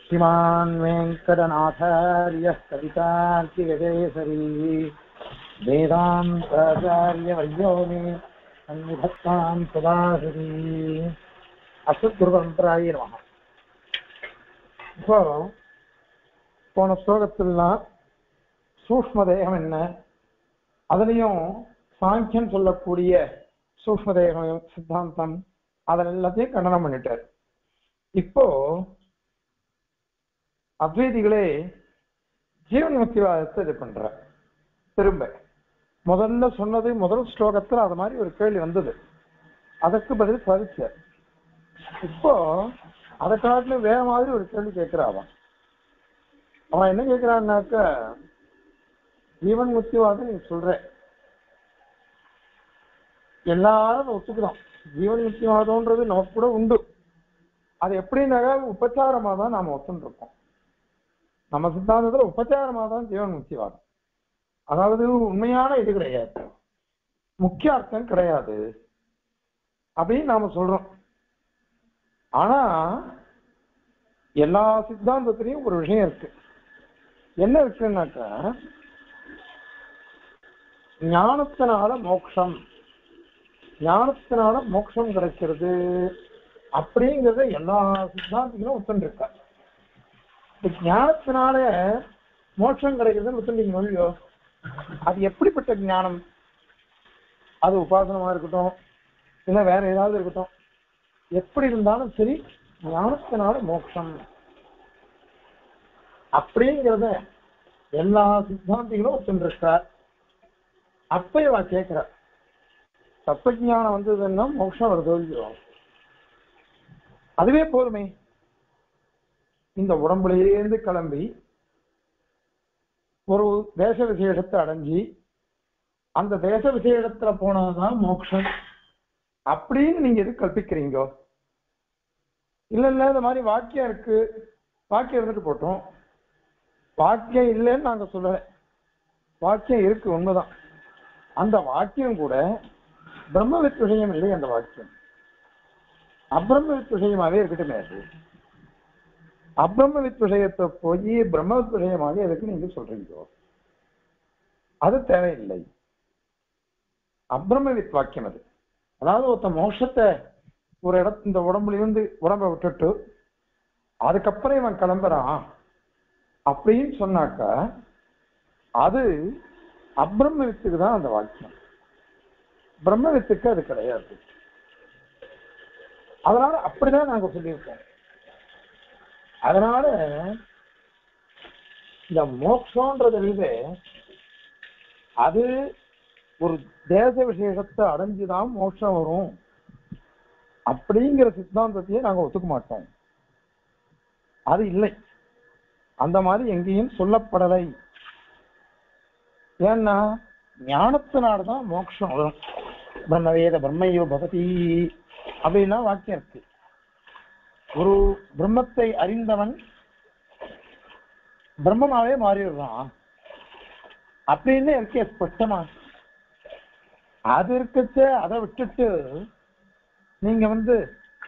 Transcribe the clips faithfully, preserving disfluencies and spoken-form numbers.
श्रीमान् वेङ्कटनाथार्यः कवितार्किगजेसरी वेदान्ताचार्यवर्यो मे सन्निधत्तां सदा हृदि அசுத்குருபரம்பராய நமஹ. இப்போ போன ஸ்லோகத்திலாம் சூக்ஷ்ம தேகம் என்ன, அதுலேயும் சாங்கியன் சொல்லக்கூடிய சூக்ஷ்ம தேகம் சித்தாந்தம் அதில் எல்லாத்தையும் கண்டனம் பண்ணிட்டார். இப்போ அத்வைதிகளே ஜீவன் முக்திவாதத்தை இது பண்ற. திரும்ப முதல்ல சொன்னது முதல் ஸ்லோகத்தில் அது மாதிரி ஒரு கேள்வி வந்தது, அதற்கு பதில் சாதிச்சார். இப்போ அதை காட்டிலும் வேற மாதிரி ஒரு கேள்வி கேட்கிறான். அவன் என்ன கேட்கிறான்னாக்க, ஜீவன் முக்திவாதம் நீ சொல்ற, எல்லாரும் ஒத்துக்கிறோம், ஜீவன் முக்திவாதம்ன்றது நமக்கு கூட உண்டு. அது எப்படின்னாக்கா உபச்சாரமா தான் நாம ஒத்துன்னு இருக்கோம். நம்ம சித்தாந்தத்துல உபச்சாரமா தான் ஜீவன் முக்திவாதம், அதாவது உண்மையான இது கிடையாது, முக்கிய அர்த்தம் கிடையாது அப்படின்னு நாம சொல்றோம். ஆனா எல்லா சித்தாந்தத்திலையும் ஒரு விஷயம் இருக்கு. என்ன இருக்குன்னாக்கா, ஞானத்தினால மோட்சம், ஞானத்தினால மோட்சம் கிடைக்கிறது அப்படிங்கிறத எல்லா சித்தாந்திகளும் ஒத்துண்டு இருக்கா. ஞானத்தினால மோட்சம் கிடைக்கிறதுன்னு ஒத்துண்டீங்க இல்லையோ, அது எப்படிப்பட்ட ஞானம்? அது உபாசனமா இருக்கட்டும், இல்லை வேற ஏதாவது இருக்கட்டும், எப்படி இருந்தாலும் சரி ஞானத்தினால மோட்சம் அப்படிங்கிறத எல்லா சித்தாந்திகளும் ஒத்துருக்கார். அப்ப கேட்கிற தத்துவஞானம் வந்ததுன்னா மோட்சம் வருது இல்லையோ, அதுவே போதுமே. இந்த உடம்புலேருந்து கிளம்பி ஒரு தேச விசேஷத்தை அடைஞ்சி அந்த தேச விசேஷத்துல போனாதான் மோட்சம் அப்படின்னு நீங்க எது கற்பிக்கிறீங்க? இல்ல இல்ல இந்த மாதிரி வாக்கியம் இருக்கு, வாக்கியம் இருந்துட்டு போட்டோம். வாக்கியம் இல்லைன்னு நாங்க சொல்லல, வாக்கியம் இருக்கு, உண்மைதான். அந்த வாக்கியம் கூட பிரம்மவித் விஷயம் இல்லை. அந்த வாக்கியம் அப்ரம்மவித் விஷயமாவே இருக்கட்டுமே. அது அப்ரம்மவித் விஷயத்தை போய் பிரம்மவித் விஷயமாக எதுக்கு நீங்க சொல்றீங்க? அது தேவையில்லை. அப்ரம்மவித் வாக்கியம் அது. அதாவது ஒருத்த மோட்சத்தை ஒரு இடத்து இந்த உடம்புல இருந்து உடம்பை விட்டுட்டு அதுக்கப்புறம் இவன் கிளம்புறான் அப்படின்னு சொன்னாக்கா அது அப்ரம்மவித்துக்கு தான் அந்த வாக்கியம், பிரம்மவித்துக்கு அது கிடையாது. அதனால அப்படிதான் நாங்க சொல்லியிருக்கோம். அதனால இந்த மோட்சம்ன்றது அது ஒரு தேச விசேஷத்தை அடைஞ்சுதான் மோட்சம் வரும் அப்படிங்கிற சித்தாந்தத்தையே நாங்க ஒத்துக்க மாட்டோம். அது இல்லை, அந்த மாதிரி எங்கேயும் சொல்லப்படலை. ஏன்னா ஞானத்தினால்தான் மோட்சம் வரும். பிரம்மவேத பிரம்மையோ பகதி அப்படின்னா வாக்கியம் இருக்கு. ஒரு பிரம்மத்தை அறிந்தவன் பிரம்மமாவே மாறிடுறான் அப்படின்னு இருக்கே ஸ்பஷ்டமா. அது இருக்கச்ச அதை விட்டுட்டு நீங்க வந்து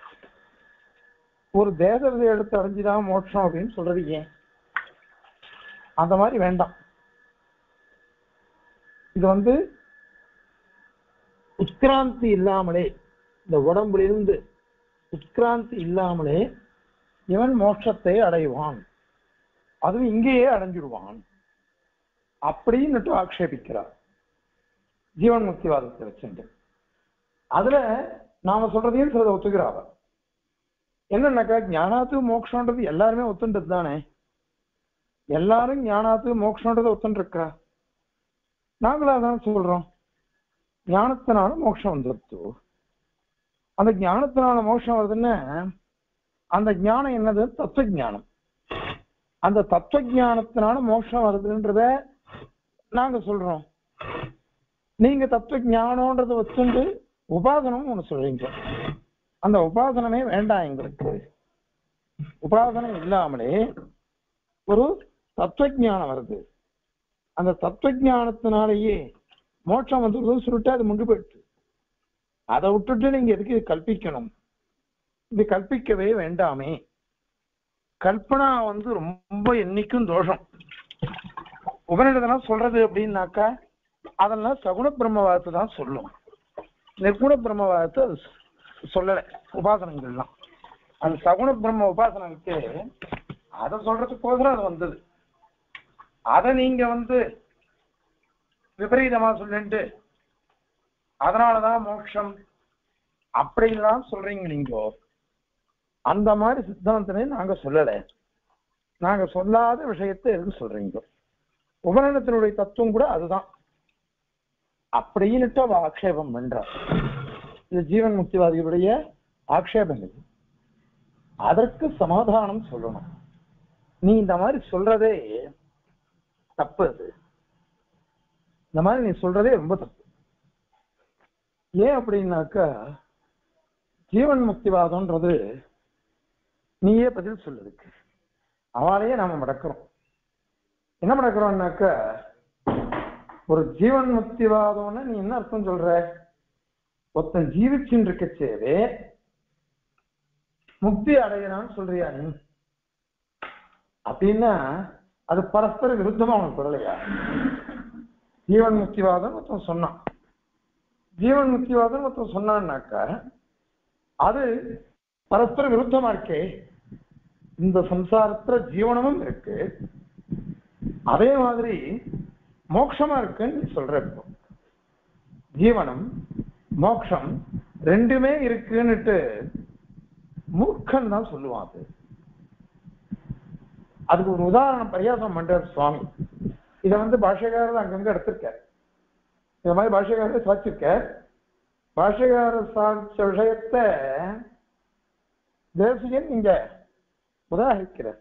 ஒரு தேச விதை எடுத்து அடைஞ்சுதான் மோட்சம் அப்படின்னு சொல்றது ஏன்? அந்த மாதிரி வேண்டாம். இது வந்து உட்கிராந்தி இல்லாமலே, இந்த உடம்புலிருந்து உட்கிராந்தி இல்லாமலே இவன் மோட்சத்தை அடைவான், அதுவும் இங்கேயே அடைஞ்சிடுவான் அப்படின்னுட்டு ஆக்ஷேபிக்கிறார் ஜீவன் முக்திவாதத்தை வச்சுட்டு. அதுல நாம சொல்றதையும் சிலதை ஒத்துக்கிறாங்க. என்னன்னாக்கா, ஞானாத்து மோட்சம்ன்றது எல்லாருமே ஒத்துன்றது தானே. எல்லாரும் ஞானாத்து மோட்சம்ன்றதை ஒத்துன்னு இருக்கா. நாங்களா தான் சொல்றோம், ஞானத்தினால மோட்சம் வந்துருச்சு. அந்த ஞானத்தினால மோட்சம் வருதுன்னா அந்த ஞானம் என்னது? தத்துவ ஞானம். அந்த தத்துவ ஞானத்தினால மோட்சம் வருதுன்றத நாங்க சொல்றோம். நீங்க தத்துவ ஞானம்ன்றத வச்சுண்டு உபாசனம் ஒண்ணு சொல்றீங்க. அந்த உபாசனமே வேண்டாம் எங்களுக்கு. உபாசனம் இல்லாமலே ஒரு தத்துவ ஞானம் வருது, அந்த தத்துவ ஞானத்தினாலேயே மோட்சம் வந்துருதுன்னு சொல்லிட்டு அது முண்டு போயிடுச்சு. அதை விட்டுட்டு நீங்க எதுக்கு கல்பிக்கணும்? இது கல்பிக்கவே வேண்டாமே கல்பனா வந்து ரொம்ப என்னைக்கும் தோஷம். உபநிடதெல்லாம் சொல்றது அப்படின்னாக்கா அதெல்லாம் சகுண பிரம்மவாதத்தை தான் சொல்லும். நிர்குண பிரம்மவாதத்தை அது சொல்லலை. உபாசனங்கள்லாம் அந்த சகுண பிரம்ம உபாசனங்களுக்கு அதை சொல்றதுக்கோசரம் அது வந்தது. அதை நீங்க வந்து விபரீதமா சொல்லிட்டு அதனாலதான் மோட்சம் அப்படின்லாம் சொல்றீங்க நீங்க. அந்த மாதிரி சித்தாந்தமே நாங்க சொல்லலை. நாங்க சொல்லாத விஷயத்தை எதுக்கு சொல்றீங்க? உபநயனத்தினுடைய தத்துவம் கூட அதுதான் அப்படின்னுட்டு அவ ஆக்ஷேபம் பண்றார். இது ஜீவன் முக்திவாதிகளுடைய ஆக்ஷேபம். இது அதற்கு சமாதானம் சொல்லணும். நீ இந்த மாதிரி சொல்றதே தப்பு. அது இந்த மாதிரி நீ சொல்றதே ரொம்ப தப்பு. ஏன் அப்படின்னாக்கா ஜீவன் முக்திவாதம்ன்றது நீயே பதில் சொல்லுதுக்கு அவளையே நாம மடக்கிறோம். என்ன மடக்கிறோம்னாக்கா ஒரு ஜீவன் முக்திவாதம்னா நீ என்ன அர்த்தம் சொல்ற? ஒருத்தன் ஜீவிச்சுன்னு இருக்கச்சேவே முக்தி அடையணும்னு சொல்றியா நீ? அப்படின்னா அது பரஸ்பர விருத்தமா அவனுக்கு சொல்லலையா? ஜீவன் முக்திவாதம் ஒருத்தன் சொன்னான், ஜீவன் முக்திவாதம் ஒருத்தன் சொன்னான்னாக்கா அது பரஸ்பர விருத்தமா இருக்கே. இந்த சம்சாரத்துல ஜீவனமும் இருக்கு, அதே மாதிரி மோட்சமா இருக்குன்னு நீ சொல்ற. இப்போ ஜீவனம் மோட்சம் ரெண்டுமே இருக்குன்னுட்டு மூர்க்கன் தான் சொல்லுவான். அது அதுக்கு ஒரு உதாரணம் பரியாசம் பண்றார் சுவாமி. இதை வந்து பாஷ்யக்காரர் அங்கங்க எடுத்திருக்கார். இந்த மாதிரி பாஷ்யக்காரர் சாதிச்சிருக்கார். பாஷ்யக்காரர் சாதிச்ச விஷயத்தை தேசிகன் இங்க உதாகரிக்கிறார்.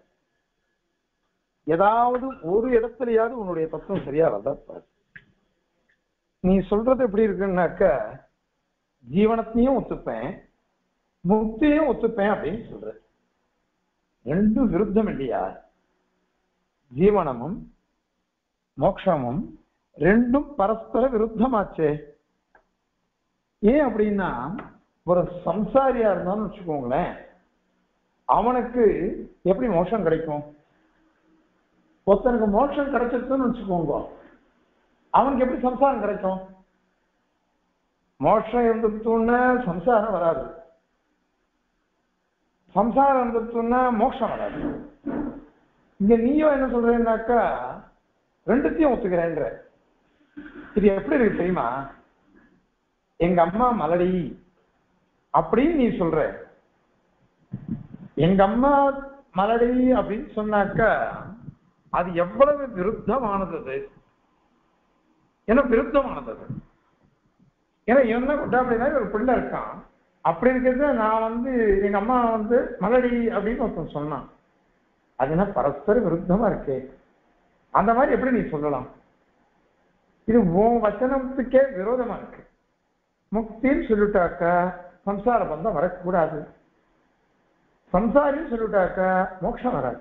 ஏதாவது ஒரு இடத்துலயாவது உன்னுடைய தத்துவம் சரியா வந்தாப்பாரு. நீ சொல்றது எப்படி இருக்குன்னாக்க ஜீவனத்தையும் ஒத்துப்பேன் முக்தியையும் ஒத்துப்பேன் அப்படின்னு சொல்ற. ரெண்டும் விருத்தம் இல்லையா? ஜீவனமும் மோட்சமும் ரெண்டும் பரஸ்பர விருத்தமாச்சே. ஏன் அப்படின்னா ஒரு சம்சாரியா இருந்தான்னு வச்சுக்கோங்களேன், அவனுக்கு எப்படி மோட்சம் கிடைக்கும்? ஒருத்தனுக்கு மோட்சம் கிடைச்சிருக்குன்னு வச்சுக்கோங்க, அவனுக்கு எப்படி சம்சாரம் கிடைக்கும்? மோட்சம் இருந்துட்டுன்னா சம்சாரம் வராது, சம்சாரம் இருந்துட்டுன்னா மோட்சம் வராது. இங்க நீயும் என்ன சொல்றேன்னாக்கா ரெண்டுத்தையும் ஒத்துக்கிறேன்ற. இது எப்படி இருக்கு தெரியுமா? எங்க அம்மா மலடி அப்படின்னு நீ சொல்ற. எங்க அம்மா மலடி அப்படின்னு சொன்னாக்கா அது எவ்வளவு விருத்தமானது? ஏன்னா விருத்தமானது. ஏன்னா என்ன கொண்டா அப்படின்னா ஒரு பிள்ளை இருக்கான், அப்படி இருக்கிறது நான் வந்து எங்க அம்மா வந்து மலடி அப்படின்னு ஒருத்தன் சொன்னான். அது என்ன பரஸ்பர விருத்தமா இருக்கு? அந்த மாதிரி எப்படி நீ சொல்லலாம்? இது உன் வச்சனத்துக்கே விரோதமா இருக்கு. முக்தின்னு சொல்லிட்டாக்கா சம்சார பந்தம் வரக்கூடாது, சம்சாரின்னு சொல்லிட்டாக்கா மோட்சம் வராது.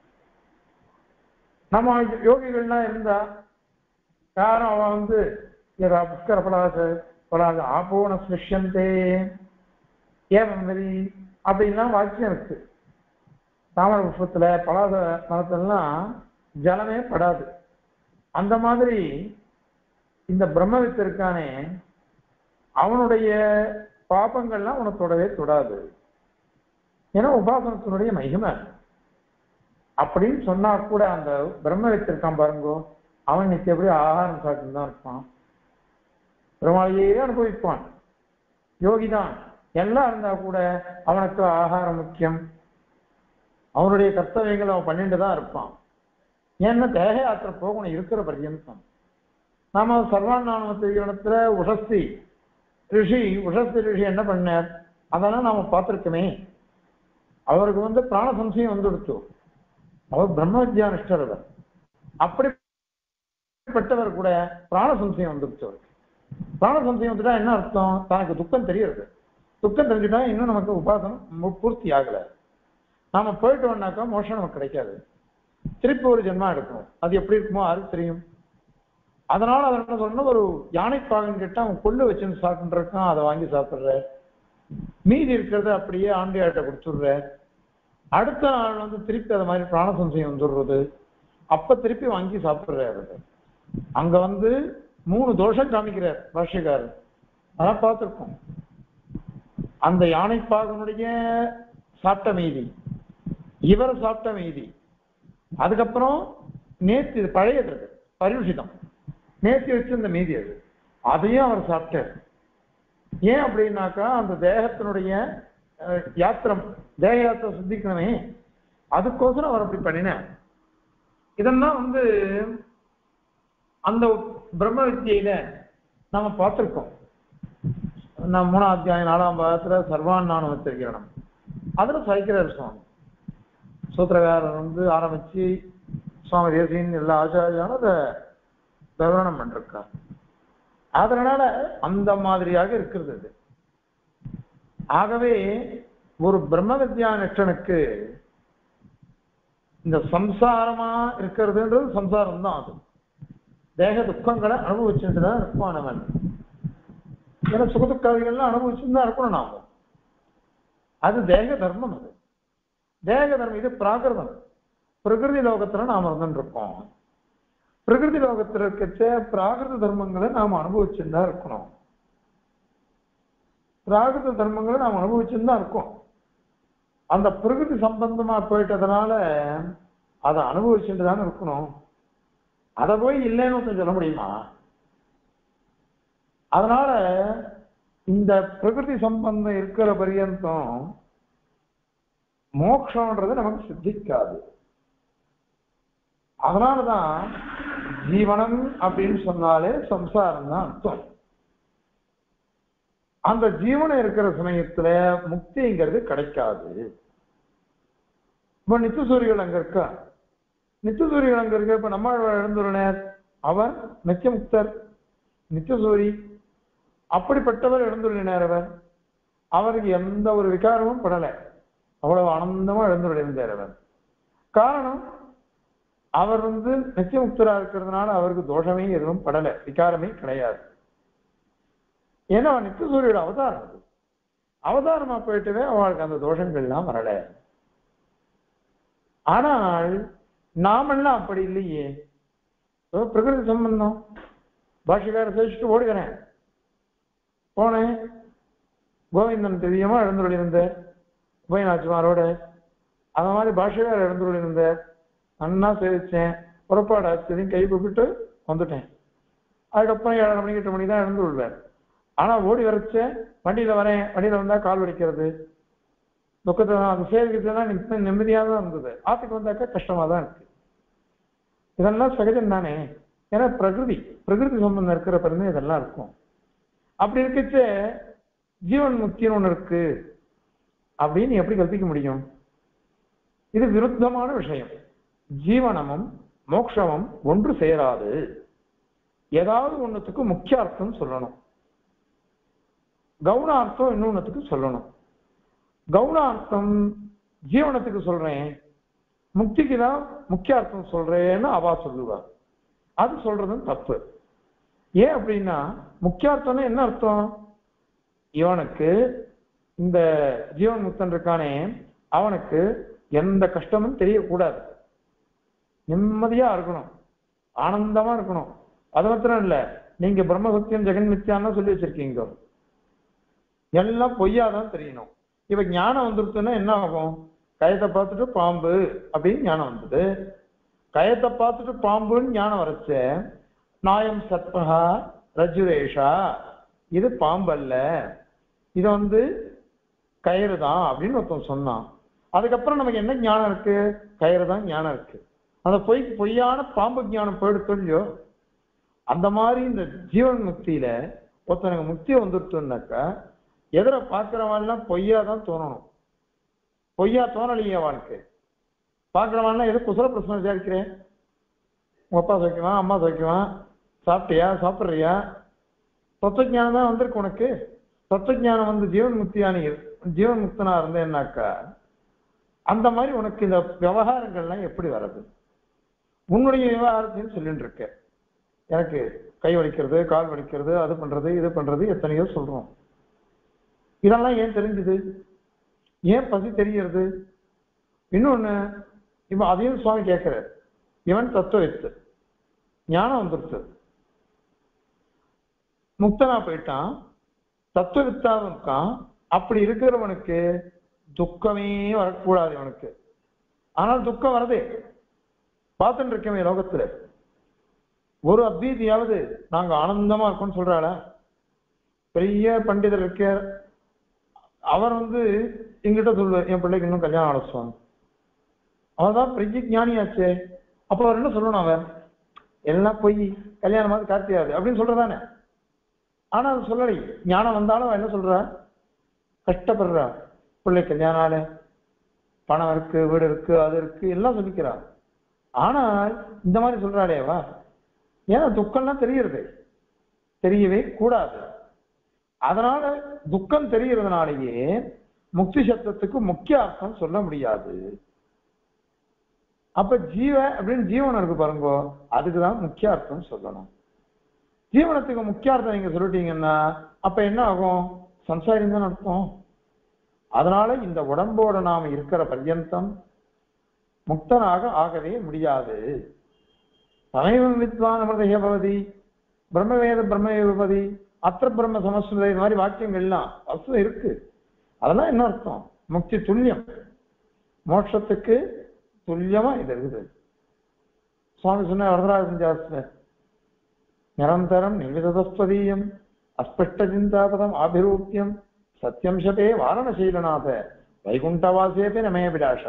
நம்ம யோகிகள்லாம் இருந்தா யாரும் அவன் வந்து ஏதா புஷ்கர பலாச பலாச ஆபோன ஸ்மிஷ்யந்தே ஏவம் வரி அப்படின்லாம் வாக்கியம் இருக்கு. தாமர புஷ்பத்துல பலாச மரத்துலாம் ஜலமே படாது. அந்த மாதிரி இந்த பிரம்மவித்து இருக்கானே அவனுடைய பாபங்கள்லாம் அவனை தொடவே தொடாது. ஏன்னா உபாசனத்தினுடைய மகிமை அப்படின்னு சொன்னா கூட அந்த பிரம்மவித்து இருக்கான் பாருங்கோ, அவன் நிச்சயம் எப்படி ஆகாரம் சாப்பிட்டு தான் இருப்பான், பெருமாளையே அனுபவிப்பான். யோகிதான் எல்லாம் இருந்தா கூட அவனுக்கு ஆகாரம் முக்கியம், அவனுடைய கர்த்தவியங்கள் அவன் பண்ணிட்டு தான் இருப்பான். ஏன்னா தேக யாத்திரை போகணும் இருக்கிற பர்யந்தம். நாம சர்வாநாமத்துல உஷஸ்தி ரிஷி உஷஸ்தி ரிஷி என்ன பண்ணார் அதெல்லாம் நாம பார்த்திருக்கோமே. அவருக்கு வந்து பிராண சம்சயம் வந்து கொடுத்தோம். அவர் பிரம்ம வித்யானிஷ்டர். அவர் அப்படிப்பட்டவர் கூட பிராண சம்சயம் வந்து கொடுத்தவர். பிராண சம்சயம் வந்துட்டா என்ன அர்த்தம்? தனக்கு துக்கம் தெரியுது. துக்கம் தெரிஞ்சுட்டா இன்னும் நமக்கு உபாசனம் பூர்த்தி ஆகல. நாம போயிட்டு வந்தாக்கா மோட்சம் நமக்கு கிடைக்காது, திருப்பி ஒரு ஜென்மா எடுக்கணும். அது எப்படி இருக்குமோ யாருக்கு தெரியும்? அதனால அதை என்ன சொல்லணும், ஒரு யானைப்பாகன் கிட்ட அவன் கொள்ளு வச்சுன்னு சாப்பிட்டுருக்கான், அதை வாங்கி சாப்பிடுற, மீதி இருக்கிறத அப்படியே ஆண்டியாட்ட கொடுத்துடுற. அடுத்த நாள் வந்து திருப்பி அது மாதிரி பிராண சம்சயம் வந்துடுறது, அப்ப திருப்பி வாங்கி சாப்பிடுறாரு. அங்க வந்து மூணு தோஷம் காமிக்கிறார் பாஷ்யக்காரர். அதான் பார்த்திருக்கோம். அந்த யானைப்பாகனுடைய சாப்பிட்ட மீதி, இவர் சாப்பிட்ட மீதி, அதுக்கப்புறம் நேற்று பழையது பரிஷிதம் நேற்று வச்சிருந்த மீதி அது, அதையும் அவர் சாப்பிட்டார். ஏன் அப்படின்னாக்கா அந்த தேகத்தினுடைய யாத்திரம், தேக யாத்திரம் சித்திக்கணுமே, அதுக்கோசரம் அவர் அப்படி பண்ணினார். இதெல்லாம் வந்து அந்த பிரம்ம வித்தியில நம்ம பார்த்திருக்கோம். நம்ம மூணாம் அத்தியாயம் நாலாம் பாகத்துல சர்வான்னானு வச்சிருக்கிறோம். அதுல சைக்கிறார் சுவாமி சூத்திரகாரர் வந்து ஆரம்பிச்சு சுவாமி தேசியன் எல்லா ஆச்சாரியாலும் அதை விவரணம் பண்ணிருக்கார். அதனால அந்த மாதிரியாக இருக்கிறது அது. ஆகவே ஒரு பிரம்ம வித்யா நிஷ்டனுக்கு இந்த சம்சாரமா இருக்கிறதுன்றது சம்சாரம் தான். அது தேக துக்கங்களை அனுபவிச்சுட்டுதான் இருப்பானவன். ஏன்னா சுகதுக்காதிகள்லாம் அனுபவிச்சுதான் இருக்கணும் நாம. அது தேக தர்மம். அது தேக தர்மம். இது பிராகிருதம். பிரகிருதி லோகத்துல நாம இருந்துருக்கோம். பிரகிருதி லோகத்துல இருக்க பிராகிருத தர்மங்களை நாம் அனுபவிச்சுன்னு தான் இருக்கணும். பிராகிருத தர்மங்களை நாம் அனுபவிச்சுன்னு தான் இருக்கோம். அந்த பிரகிருதி சம்பந்தமா போயிட்டதுனால அதை அனுபவிச்சுட்டு தானே இருக்கணும். அதை போய் இல்லைன்னு சொல்ல முடியுமா? அதனால இந்த பிரகிருதி சம்பந்தம் இருக்கிற பரியந்தம் மோட்சம்ன்றது நமக்கு சித்திக்காது. அதனாலதான் ஜீவனம் அப்படின்னு சொன்னாலே சம்சாரம் தான் அர்த்தம். அந்த ஜீவனம் இருக்கிற சமயத்துல முக்திங்கிறது கிடைக்காது. இப்ப நித்தியசூரிகள் அங்க இருக்கா, நித்தியசூரிகள் அங்க இருக்க. இப்ப நம்ம எழுந்துள்ளனர், அவர் நித்தியமுக்தர், நித்தியசூரி. அப்படிப்பட்டவர் எழுந்துள்ளினார். அவர் அவருக்கு எந்த ஒரு விகாரமும் படலை, அவ்வளவு ஆனந்தமா எழுந்துள்ளிருந்தார் அவர். காரணம், அவர் வந்து நித்தியமுக்தரா இருக்கிறதுனால அவருக்கு தோஷமே எதுவும் படலை, விகாரமே கிடையாது. ஏன்னா நித்தியசூரியோட அவதாரம் அது. அவதாரமா போயிட்டுவே அவளுக்கு அந்த தோஷங்கள்லாம் வரல. ஆனால் நாமெல்லாம் அப்படி இல்லையே. பிரகிருதி சம்பந்தம் பாஷக்கார சேஷிட்டு ஓடுகிறேன் போனேன். கோவிந்தன் திவ்யமா எழுந்துள்ளிருந்த உபயநாச்சிமாரோட அந்த மாதிரி பாஷக்கார எழுந்துள்ளிருந்த நன்னா சேவிச்சேன். புறப்பாடு ஆச்சதையும் கை கூப்பிட்டு வந்துட்டேன். அதுக்கப்புறம் ஏழரை மணிக்கு எட்டு மணிக்கு தான் எழுந்து விடுவேன். ஆனா ஓடி வரைச்சேன், வண்டியில வரேன், வண்டியில வந்தா கால் வலிக்கிறது, துக்கத்தை தான். அந்த சேவிக்கிறதுலாம் நிச்சயம் நிம்மதியாக தான் இருந்தது. ஆத்துக்கு வந்தாக்கா கஷ்டமா தான் இருக்கு. இதெல்லாம் சகஜம் தானே. ஏன்னா பிரகிருதி பிரகிருதி சம்பந்தம் இருக்கிற பிறகு இதெல்லாம் இருக்கும். அப்படி இருக்கச்ச ஜீவன் முக்தின்னு ஒண்ணு இருக்கு அப்படின்னு எப்படி கற்பிக்க முடியும்? இது விருத்தமான விஷயம். ஜீவனமும் மோட்சமும் ஒன்று சேராது. ஏதாவது ஒண்ணுத்துக்கு முக்கிய அர்த்தம் சொல்லணும், கவுனார்த்தம் இன்னொன்னுத்துக்கு சொல்லணும். கவுனார்த்தம் ஜீவனத்துக்கு சொல்றேன், முக்திக்கு தான் முக்கிய அர்த்தம் சொல்றேன்னு அவா சொல்லுவா. அது சொல்றதும் தப்பு. ஏன் அப்படின்னா முக்கியார்த்தம்னா என்ன அர்த்தம்? இவனுக்கு இந்த ஜீவன் முக்தன் இருக்கானே, அவனுக்கு எந்த கஷ்டமும் தெரியக்கூடாது, நிம்மதியா இருக்கணும், ஆனந்தமா இருக்கணும். அது மாத்திரம் இல்ல, நீங்க பிரம்ம சத்தியம் ஜெகன் மித்யான்னு சொல்லி வச்சிருக்கீங்க, எல்லாம் பொய்யாதான் தெரியணும். இப்ப ஞானம் வந்துருச்சுன்னா என்ன ஆகும்? கயத்தை பார்த்துட்டு பாம்பு அப்படின்னு ஞானம் வந்தது. கயத்தை பார்த்துட்டு பாம்புன்னு ஞானம் வரைச்ச, நாயம் சத்மஹா ரஜுரேஷா, இது பாம்பு அல்ல, இது வந்து கயிறு தான் அப்படின்னு ஒருத்தன் சொன்னான். அதுக்கப்புறம் நமக்கு என்ன ஞானம் இருக்கு? கயிறு தான் ஞானம் இருக்கு. அந்த பொய் பொய்யான பாம்பு ஞானம் போயிடுத்து இல்லையோ? அந்த மாதிரி இந்த ஜீவன் முக்தியில ஒருத்தனுக்கு முக்தி வந்துருச்சுன்னாக்கா எதிர பார்க்கிறவாள்லாம் பொய்யா தான் தோணணும். பொய்யா தோணலையே வாழ்க்கை. பார்க்கிறவாள்லாம் எது குசல பிரச்சனை விசாரிக்கிறேன், உங்க அப்பா சோக்கியவான், அம்மா சோக்கியவான், சாப்பிட்டியா, சாப்பிட்றியா, தத்துவஜானம் தான் வந்திருக்கு உனக்கு. தத்துவஜானம் வந்து ஜீவன் முக்தியான ஜீவன் முக்தனா இருந்தேன்னாக்கா அந்த மாதிரி உனக்கு இந்த விவகாரங்கள்லாம் எப்படி வர்றது? உன்னுடைய விவகாரத்தையும் சொல்லிட்டு இருக்க. எனக்கு கை வலிக்கிறது, கால் வலிக்கிறது, அது பண்றது, இது பண்றது, எத்தனையோ சொல்றோம். இதெல்லாம் ஏன் தெரிஞ்சுது? ஏன் பசி தெரிகிறது? இன்னொன்னு இப்ப அதையும் சுவாமி கேட்கிறார், இவன் தத்துவத்து ஞானம் வந்துருச்சு, முக்தனா போயிட்டான், தத்துவவித்தாவும் இருக்கான். அப்படி இருக்கிறவனுக்கு துக்கமே வரக்கூடாது இவனுக்கு. ஆனால் துக்கம் வரதே பார்த்துட்டு இருக்கமே லோகத்துல. ஒரு அத்வீதியாவது நாங்க ஆனந்தமா இருக்கோம்னு சொல்றாள. பெரிய பண்டிதர் இருக்க, அவர் வந்து எங்கிட்ட சொல்லுவார், என் பிள்ளைக்கு இன்னும் கல்யாணம் ஆலோசுவாங்க, அவர்தான் பெரிய ஞானியாச்சே. அப்ப அவர் என்ன சொல்லணும், அவர் எல்லாம் போய் கல்யாணமாவது கார்த்தியாது அப்படின்னு சொல்றதானே. ஆனா அது சொல்லலை. ஞானம் வந்தாலும் என்ன சொல்றா, கஷ்டப்படுறா, பிள்ளை கல்யாணம் ஆளு, பணம் இருக்கு, வீடு இருக்கு, அது இருக்கு, எல்லாம் சொல்லிக்கிறா. ஆனால் இந்த மாதிரி சொல்றாளேவா, ஏன்னா துக்கம்லாம் தெரிகிறது, தெரியவே கூடாது. அதனால துக்கம் தெரியறதுனாலேயே முக்தி சப்தத்துக்கு முக்கிய அர்த்தம் சொல்ல முடியாது. அப்ப ஜீவ அப்படின்னு ஜீவனம் இருக்கு பாருங்க, அதுக்குதான் முக்கிய அர்த்தம் சொல்லணும். ஜீவனத்துக்கு முக்கிய அர்த்தம் நீங்க சொல்லிட்டீங்கன்னா அப்ப என்ன ஆகும், சம்சாரியம் தான் அர்த்தம். அதனால இந்த உடம்போட நாம இருக்கிற பர்யந்தம் முக்தனாக ஆகவே முடியாது. சமயம் வித்வான் அமிர்தய பவதி, பிரம்மவேத பிரம்மபதி, அத்த பிரம்ம சமஸ்கிருத, இது மாதிரி வாக்கியங்கள்லாம் அர்த்தம் இருக்கு. அதெல்லாம் என்ன அர்த்தம், முக்தி துல்லியம், மோட்சத்துக்கு துல்லியமா இது இருக்குது. சுவாமி சொன்ன வரதராஜன் ஜாஸ்திர நிரந்தரம் நிர்விதஸ்பதீயம் அஸ்பஷ்ட சிந்தாபதம் ஆபிரூப்பியம் சத்தியம் சபே வாரணசீலநாத வைகுண்டவாசேபே நமைய விடாஷா.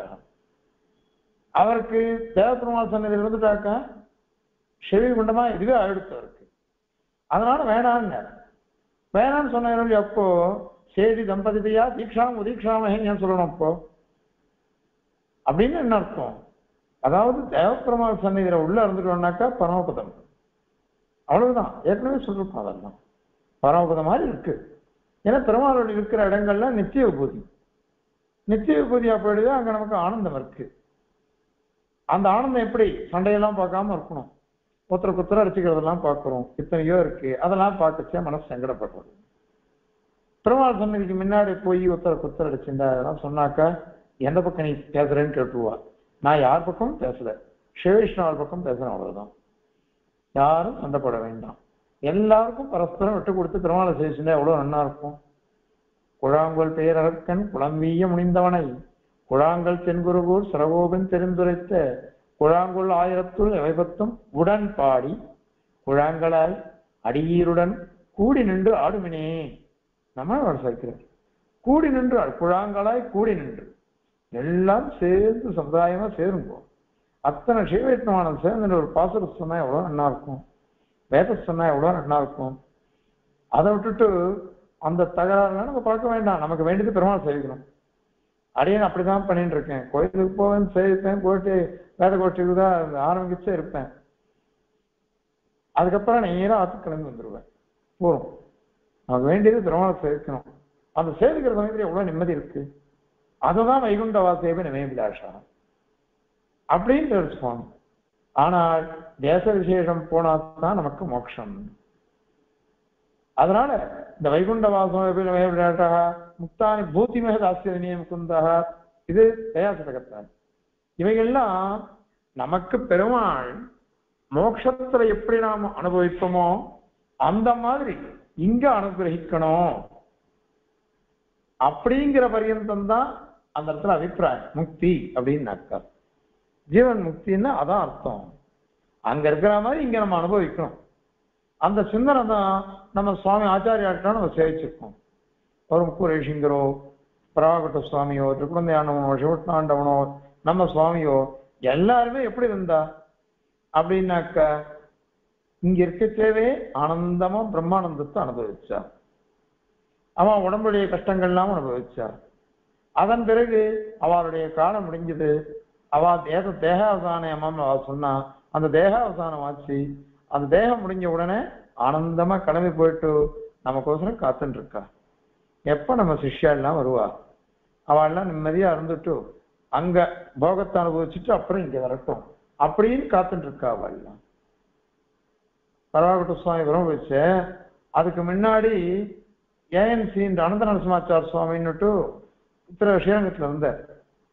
அவருக்கு தேவபெருமாள் சன்னதியில் இருந்துட்டாக்க செவி குண்டமா இதுவே ஆயிடுத்து அவருக்கு. அதனால வேணான்னு வேணான்னு சொன்ன அப்போ சேடி தம்பதியா தீட்சாம் உதீட்சாமஹேன்னு சொல்லணும். அப்போ அப்படின்னு என்ன அர்த்தம், அதாவது தேவபெருமாள் சன்னதியில உள்ள இருந்துட்டோம்னாக்கா பரமபதம், அவ்வளவுதான். ஏற்கனவே சொல்லிருக்கோம், அதெல்லாம் பரமபதம் மாதிரி இருக்கு. ஏன்னா பெருமாளோட இருக்கிற இடங்கள்ல நித்திய விபூதி, நித்திய விபூதியா போயிடுது, அங்க நமக்கு ஆனந்தம் இருக்கு. அந்த ஆனந்தம் எப்படி, சண்டையெல்லாம் பார்க்காம இருக்கணும், ஒருத்தர குத்தர அடிச்சுக்கிறதெல்லாம் பார்க்கிறோம், இத்தனையோ இருக்கு, அதெல்லாம் பார்த்துச்சே மனசு சங்கடப்படுறது. பெருமாள் சன்னதிக்கு முன்னாடி போய் ஒருத்தர குத்தர அடிச்சுட்டா அதெல்லாம் சொன்னாக்கா எந்த பக்கம் நீ பேசுறேன்னு கேட்டுருவா. நான் யார் பக்கமும் பேசல, சிவவிஷ்ணாவல் பக்கம் பேசுறேன், அவ்வளவுதான். யாரும் சண்டைப்பட வேண்டாம், எல்லாருக்கும் பரஸ்பரம் விட்டு கொடுத்து பெருமாளை செய்ச்சுட்டா எவ்வளவு நல்லா இருக்கும். குழாங்கோல் பேரரக்கன் குளம்பீய முனிந்தவனை குழாங்கல் தென்குருகூர் சரகோபன் தெரிந்துரைத்த குழாங்குள் ஆயிரத்துள் எவைபத்தும் உடன் பாடி குழாங்களாய் அடியீருடன் கூடி நின்று ஆடுமினே. நம்ம சேர்க்கிறோம், கூடி நின்று குழாங்களாய் கூடி நின்று எல்லாம் சேர்ந்து சமுதாயமா சேருங்கோ. அத்தனை சிவவைஷ்ணவானம் சேர்ந்து ஒரு பாசுர சொன்னா எவ்வளவு நல்லா இருக்கும், வேத சொன்னா எவ்வளவு நல்லா இருக்கும். அதை விட்டுட்டு அந்த தகராறுலாம் நம்ம பார்க்க வேண்டாம், நமக்கு வேண்டியது பெருமாள் சேவிக்கணும். அடியேன் அப்படிதான் பண்ணிட்டு இருக்கேன், கோயிலுக்கு போவேன் சேவிப்பேன், கோட்டி வேத கோஷ்டிக்கு தான் ஆரம்பிச்சே இருப்பேன், அதுக்கப்புறம் நேரம் ஆத்து கிளம்பி வந்துடுவேன். போறோம், நமக்கு வேண்டியது பெருமாளை சேவிக்கணும். அந்த சேவிக்கிற சமயத்துல எவ்வளவு நிம்மதி இருக்கு. அதுதான் வைகுண்ட வாசேப நிமையபிலாஷா அப்படின்னு தெரிஞ்சுக்கோங்க. ஆனால் தேச விசேஷம் போனாதான் நமக்கு மோட்சம். அதனால இந்த வைகுண்ட வாசம் முக்தானி பூத்திமேக தாசிய முகுந்தாக, இது தயாசதகத்தான். இவைகள்லாம் நமக்கு பெருமாள் மோட்சத்துல எப்படி நாம் அனுபவிப்போமோ அந்த மாதிரி இங்க அனுகிரகிக்கணும் அப்படிங்கிற பரியந்தம் தான் அந்த இடத்துல அபிப்பிராயம். முக்தி அப்படின்னு அர்த்தம், ஜீவன் முக்தின்னா அதான் அர்த்தம். அங்க இருக்கிற மாதிரி இங்க நம்ம அனுபவிக்கணும். அந்த சிந்தனை தான் நம்ம சுவாமி ஆச்சாரியாட்டா நம்ம சேவிச்சிருக்கோம். ஒரு முக்கூரேஷிங்கரோ பராகட்ட சுவாமியோ திருக்குழந்தையாண்டவனோ சிவட்டாண்டவனோ நம்ம சுவாமியோ எல்லாருமே எப்படி இருந்தா அப்படின்னாக்க இங்க இருக்கச்சேவே ஆனந்தமா பிரம்மானந்தத்தை அனுபவிச்சா. அவன் உடம்புடைய கஷ்டங்கள்லாம் அனுபவிச்சா. அதன் பிறகு அவளுடைய காலம் முடிஞ்சது, அவ தேக தேகாவசானம் அவ சொன்னா, அந்த தேகாவசானம் ஆச்சு. அந்த தேகம் முடிஞ்ச உடனே ஆனந்தமா கிளம்பி போயிட்டு நமக்கோசரம் காத்துட்டு இருக்கா. எப்ப நம்ம சிஷ்யா எல்லாம் வருவா, அவள்லாம் நிம்மதியா இருந்துட்டு அங்க போகத்தை அனுபவிச்சுட்டு அப்புறம் இங்க வரட்டும் அப்படின்னு காத்துட்டு இருக்கா. அவள்லாம் பரவாகட்ட சுவாமி வரும் வச்ச, அதுக்கு முன்னாடி ஏஎன்சி இந்த அனந்த நரசிம்மாச்சார சுவாமின்னுட்டு உத்தர ஸ்ரீரங்கத்துல இருந்தார்.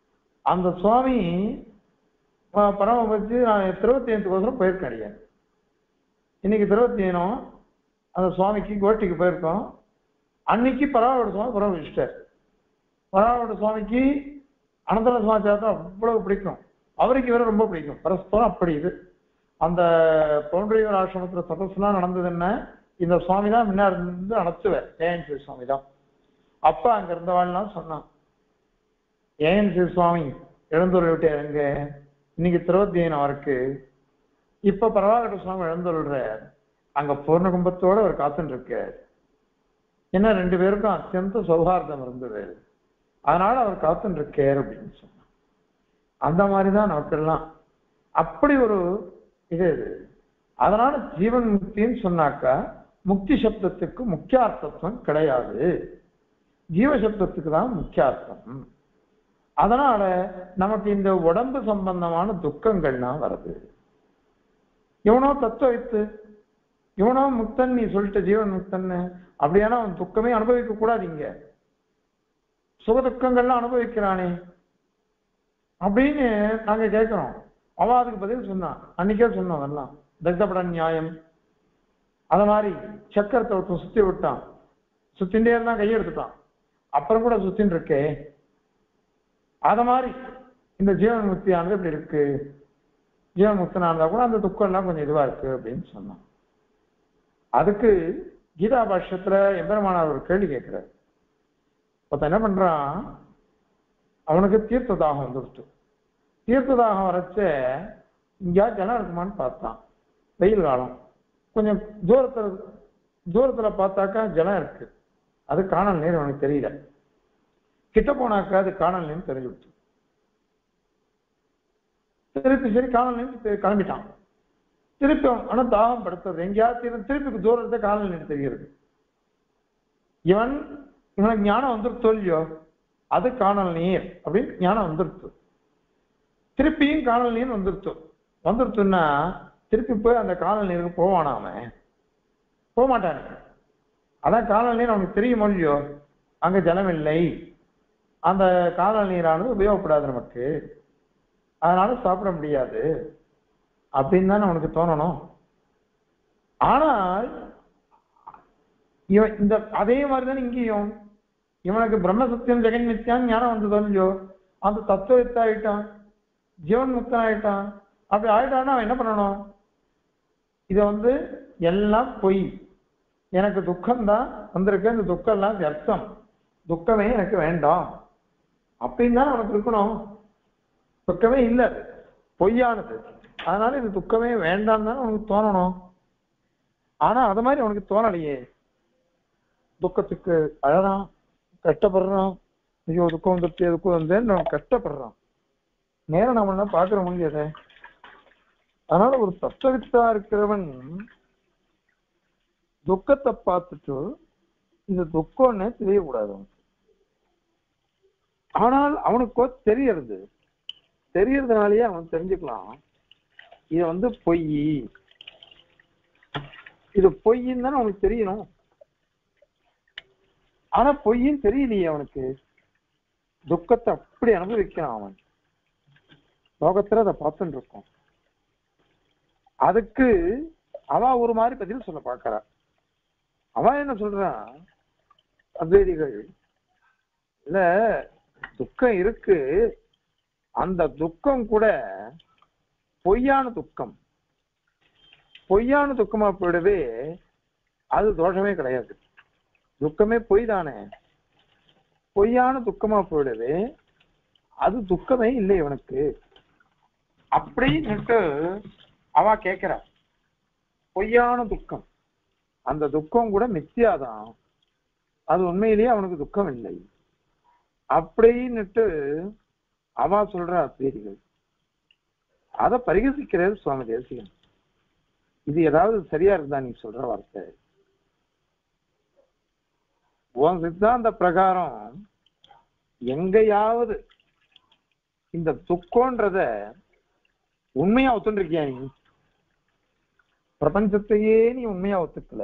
அந்த சுவாமி பரம வச்சு நான் திருவத்தி ஏழுத்துக்கோசரம் போயிருக்கேன் அடியேன். இன்னைக்கு திருவத்தி ஏழும் அந்த சுவாமிக்கு கோட்டிக்கு போயிருக்கோம். அன்னைக்கு பரவாவோட சுவாமி பரவ வச்சுட்டார். பரவாவோட சுவாமிக்கு அனந்தர சமாச்சாரத்தை அவ்வளவு பிடிக்கும், அவருக்கு இவரை ரொம்ப பிடிக்கும். பரஸ்பரம் அப்படி இது. அந்த பவுண்டரியூர் ஆசிரமத்துல சதஸ்லாம் நடந்தது என்ன, இந்த சுவாமி தான் முன்னாடி இருந்து நடத்துவார், ஏஎன்சி சுவாமி தான். அப்ப அங்க இருந்தவாள்லாம் சொன்னான், ஏஎன்சி சுவாமி எழுந்தூர் விட்டு இறங்க, இன்னைக்கு திருவத்தியனம் இருக்கு. இப்ப பரவாகட்ட சுவாமி எழுந்துள்ளார், அங்க பூர்ண கும்பத்தோட அவர் காத்துட்டு இருக்கார். ஏன்னா ரெண்டு பேருக்கும் அத்தியந்த சௌஹார்தம் இருந்தது, அதனால அவர் காத்துட்டு இருக்கார் அப்படின்னு சொன்னார். அந்த மாதிரிதான் நமக்கெல்லாம் அப்படி ஒரு இது இது. அதனால ஜீவன் முக்தின்னு சொன்னாக்கா முக்தி சப்தத்துக்கு முக்கியார்த்தம் கிடையாது, ஜீவசப்தத்துக்கு தான் முக்கியார்த்தம். அதனால நமக்கு இந்த உடம்பு சம்பந்தமான துக்கங்கள்லாம் வருது. இவனோ தத்துவத்து, இவனோ முக்தன் நீ சொல்லிட்ட ஜீவன் முக்தன்னு, அப்படியானா அவன் துக்கமே அனுபவிக்க கூடாதீங்க, சுக துக்கங்கள்லாம் அனுபவிக்கிறானே அப்படின்னு நாங்க கேட்கிறோம். அவன் அதுக்கு பதில் சொன்னான், அன்னைக்கே சொன்னோம் அதெல்லாம் தக்தபட நியாயம். அத மாதிரி சக்கரத்தை ஒருத்தன் சுத்தி விட்டான், சுத்தின்டே இருந்தான், கையெடுத்துட்டான், அப்புறம் கூட சுத்தின்னு இருக்கே. அத மாதிரி இந்த ஜீவன் முக்தியானது இப்படி இருக்கு, ஜீவன் முக்தனா இருந்தா கூட அந்த துக்கம் எல்லாம் கொஞ்சம் இதுவா இருக்கு அப்படின்னு சொன்னான். அதுக்கு கீதா பாஷ்யத்துல எம்பெருமானார் ஒரு கேள்வி கேட்கிறார். ஒருத்தன் என்ன பண்றான், அவனுக்கு தீர்த்த தாகம் வந்துடுச்சு. தீர்த்த தாகம் வரைச்ச இங்கயா ஜலம் இருக்குமான்னு பார்த்தான். வெயில் காலம், கொஞ்சம் தூரத்துல தூரத்துல பார்த்தாக்கா ஜலம் இருக்கு, அது காணல் நீர் அவனுக்கு தெரியல. கிட்ட போனாக்கா அது காணல் நீர் தெரிஞ்சுடுச்சு. திருப்பி சரி காணல் நீர் கிளம்பிட்டான். திருப்பி ஆனா தாகம் படுத்துறது எங்கேயாவது திருப்பி தூரத்தை காணல் நீர் தெரிகிறது. இவன் இவனுக்கு ஞானம் வந்துருத்தோ இல்லையோ, அது காணல் நீர் அப்படின்னு ஞானம் வந்துருத்து. திருப்பியும் காணல் நீர் வந்துருத்து. வந்துருத்துன்னா திருப்பி போய் அந்த காணல் நீருக்கு போவானாம, போக மாட்டானே. அதான் காணல் நீர் அவனுக்கு தெரியுமோ இல்லையோ, அங்க ஜலம் இல்லை, அந்த காணல் நீரானது உபயோகப்படாது நமக்கு, அதனால சாப்பிட முடியாது அப்படின்னு தானே அவனுக்கு தோணணும். ஆனால் இவன் இந்த அதே மாதிரிதானே இங்கேயும் இவனுக்கு பிரம்ம சத்தியம் ஜெகன் மித்யான்னு ஞானம் வந்ததோ இல்லையோ, அந்த தத்துவத்தை ஆயிட்டான், ஜீவன் முக்தன் ஆயிட்டான். அப்படி ஆயிட்டான்னா அவன் என்ன பண்ணணும், இதை வந்து எல்லாம் பொய், எனக்கு துக்கம் தான் வந்திருக்கு, இந்த துக்கம் எல்லாம் வியர்த்தம், துக்கமே எனக்கு வேண்டாம் அப்படின்னு தான் அவனுக்கு இருக்கணும். துக்கமே இல்லை, பொய்யானது, அதனால இது துக்கமே வேண்டாம் தான் அவனுக்கு தோணணும். ஆனா அது மாதிரி அவனுக்கு தோணலையே. துக்கத்துக்கு அழறான், கஷ்டப்படுறான், ஐயோ துக்கம் வந்துட்டு துக்கம் வந்தேன்னு அவன் கஷ்டப்படுறான். நேரம் நம்ம என்ன பாக்குற முடியாத. அதனால ஒரு தத்துவத்தா இருக்கிறவன் துக்கத்தை பார்த்துட்டு இந்த துக்கம்னு தெரியக்கூடாது அவனுக்கு. ஆனால் அவனுக்கோ தெரியறது, தெரியறதுனாலயே அவன் தெரிஞ்சுக்கலாம் இது வந்து பொய், இது பொய்ன்னு தானே அவனுக்கு தெரியணும். ஆனா பொய்ன்னு தெரியலையே அவனுக்கு, துக்கத்தை அப்படி அனுபவிக்கிறான் அவன், லோகத்துல அதை பார்த்துட்டு இருக்கும். அதுக்கு அவ ஒரு மாதிரி பதில் சொல்ல பார்க்கிறா. அவ என்ன சொல்றான், அத்வைதிகள் இல்ல துக்கம் இருக்கு, அந்த துக்கம் கூட பொய்யான துக்கம், பொய்யான துக்கமா போயிடவே அது தோஷமே கிடையாது. துக்கமே பொய் தானே, பொய்யான துக்கமா போயிடவே அது துக்கமே இல்லை இவனுக்கு அப்படின்னுட்டு அவ கேட்கிறா. பொய்யான துக்கம், அந்த துக்கம் கூட மித்தியாதான், அது உண்மையிலேயே அவனுக்கு துக்கம் இல்லை அப்படின்னுட்டு அவ சொல்ற அத்வைதிகள். அதை பரிகசிக்கிறது சுவாமி தேசிகன். இது ஏதாவது சரியா இருந்தா நீ சொல்ற வார்த்தை, உன் சித்தாந்த பிரகாரம் எங்கேயாவது இந்த துக்கம்ன்றத உண்மையா ஒத்துருக்கியா நீ? பிரபஞ்சத்தையே நீ உண்மையா ஒத்துக்கல,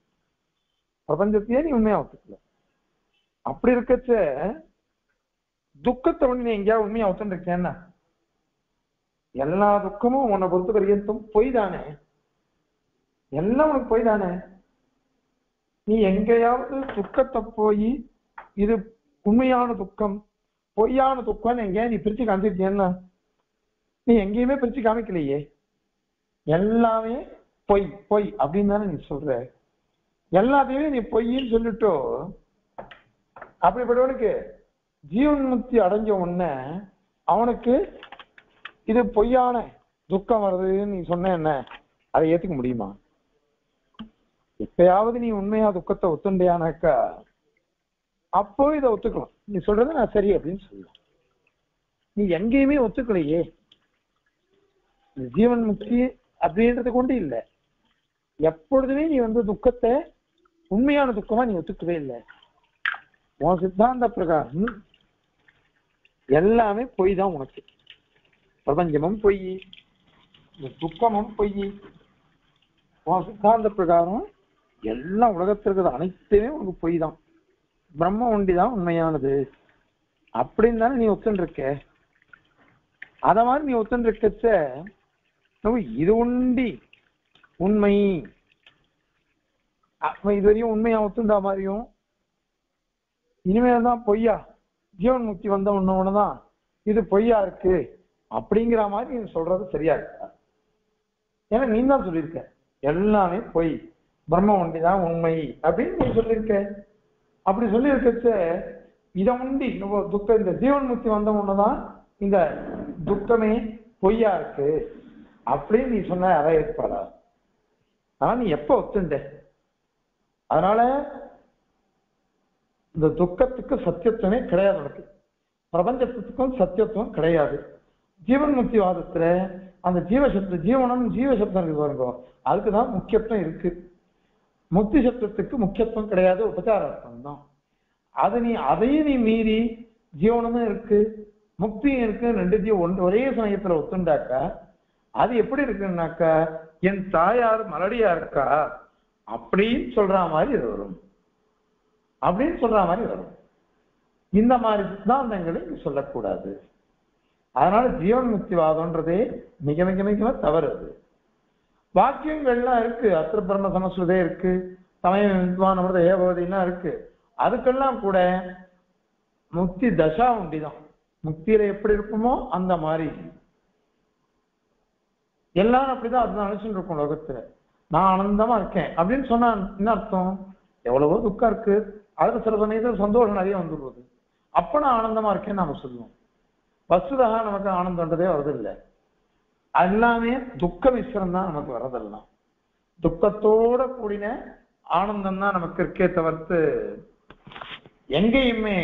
பிரபஞ்சத்தையே நீ உண்மையா ஒத்துக்கல. அப்படி இருக்கச்ச துக்கத்தை ஒண்ணு நீ எங்கேயாவது உண்மையா ஒத்துருக்கேன்னா? எல்லா துக்கமும் உன்னை பொறுத்த வரைக்கும் பொய் தானே, எல்லாம் உனக்கு பொய் தானே. நீ எங்கேயாவது துக்கத்தை போய் இது உண்மையான துக்கம் பொய்யான துக்கம் எங்கேயா நீ பிரிச்சு காமிச்சிருக்கியன்னா? நீ எங்கேயுமே பிரிச்சு காமிக்கலையே. எல்லாமே பொய் பொய் அப்படின்னு தானே நீ சொல்ற. எல்லாத்தையுமே நீ பொய்ன்னு சொல்லிட்டோ. அப்படிப்பட்டவனுக்கு ஜீவன் முக்தி அடைஞ்ச உடனே அவனுக்கு இது பொய்யான துக்கம் வருதுன்னு நீ சொன்ன என்ன அதை ஏத்துக்க முடியுமா? எப்பயாவது நீ உண்மையா துக்கத்தை ஒத்துண்டியானாக்கா அப்போ இதை ஒத்துக்கலாம். நீ சொல்றது நான் சரி அப்படின்னு சொல்லலாம். நீ எங்கேயுமே ஒத்துக்கலையே. ஜீவன் முக்தி அப்படின்றது கொண்டு இல்லை. எப்பொழுதுமே நீ வந்து துக்கத்தை உண்மையான துக்கமா நீ ஒத்துக்கவே இல்லை. உன் சித்தாந்த பிரகாரம் எல்லாமே பொய் தான். உனக்கு பிரபஞ்சமும் பொய், துக்கமும் பொய். உன் சித்தாந்த பிரகாரம் எல்லாம் உலகத்திற்கு அனைத்துமே உனக்கு பொய் தான். பிரம்ம ஒண்டிதான் உண்மையானது அப்படின்னு தானே நீ ஒத்துன்னு இருக்க. அத மாதிரி நீ ஒத்துன்னு இருக்கச்ச இது உண்டி உண்மை இதுவரையும் உண்மையா ஒத்துண்டா மாதிரியும் இனிமேல் தான் பொய்யா ஜீவன் முக்தி வந்த உடனேதான் இது பொய்யா இருக்கு அப்படிங்கிற மாதிரி நீ சொல்றது சரியா இருக்கா? ஏன்னா நீ தான் சொல்லியிருக்க எல்லாமே பொய், பிரம்ம ஒண்டிதான் உண்மை அப்படின்னு நீ சொல்லியிருக்க. அப்படி சொல்லி இருக்கச்ச இதை உண்டி துக்கம் இந்த ஜீவன் முக்தி வந்த உடனேதான் இந்த துக்கமே பொய்யா இருக்கு அப்படின்னு நீ சொன்ன அதை ஏற்பாடா? ஆனா நீ எப்ப ஒத்துண்ட? அதனால இந்த துக்கத்துக்கு சத்தியத்துவமே கிடையாது. உனக்கு பிரபஞ்சத்துக்கும் சத்தியத்துவம் கிடையாது. ஜீவன் முக்தி வாதத்துல அந்த ஜீவசப்த ஜீவனம் ஜீவசப்தம் இருக்கு பாருங்க, அதுக்குதான் முக்கியத்துவம் இருக்கு. முக்தி சப்தத்துக்கு முக்கியத்துவம் கிடையாது, உபச்சாரார்த்தம் தான். அது நீ அதையும் நீ மீறி ஜீவனமும் இருக்கு முக்தியும் இருக்கு ரெண்டுத்தையும் ஒன்று ஒரே சமயத்துல ஒத்துண்டாக்கா அது எப்படி இருக்குன்னாக்கா என் தாயார் மலடியா இருக்கா அப்படின்னு சொல்ற மாதிரி இது வரும். அப்படின்னு சொல்ற மாதிரி வரும். இந்த மாதிரி சித்தாந்தங்களை சொல்லக்கூடாது. அதனால ஜீவன் முக்திவாதம்ன்றதே மிக மிக மிக தவறு. அது வாக்கியங்கள்லாம் இருக்கு, அத்திர பிரம்ம சமஸ்ருதே இருக்கு, சமய வித்வான் அமிர்த ஏகபதிலாம் இருக்கு. அதுக்கெல்லாம் கூட முக்தி தசா உண்டிதான். முக்தியில எப்படி இருக்குமோ அந்த மாதிரி எல்லாரும் அப்படிதான் அதுதான் நினைச்சுட்டு இருக்கும். லோகத்துல நான் ஆனந்தமா இருக்கேன் அப்படின்னு சொன்னா என்ன அர்த்தம்? எவ்வளவோ துக்கம் இருக்கு, அதுல சில சமயத்துல சந்தோஷம் நிறைய வந்துடுவது. அப்ப நான் ஆனந்தமா இருக்கேன்னு நாம சொல்லுவோம். வசுதாக நமக்கு ஆனந்தம்ன்றதே வரதில்லை. எல்லாமே துக்க மிஸ்ரம் தான் நமக்கு வரதெல்லாம். துக்கத்தோட கூடின ஆனந்தம் தான் நமக்கு இருக்கே தவிர்த்து எங்கேயுமே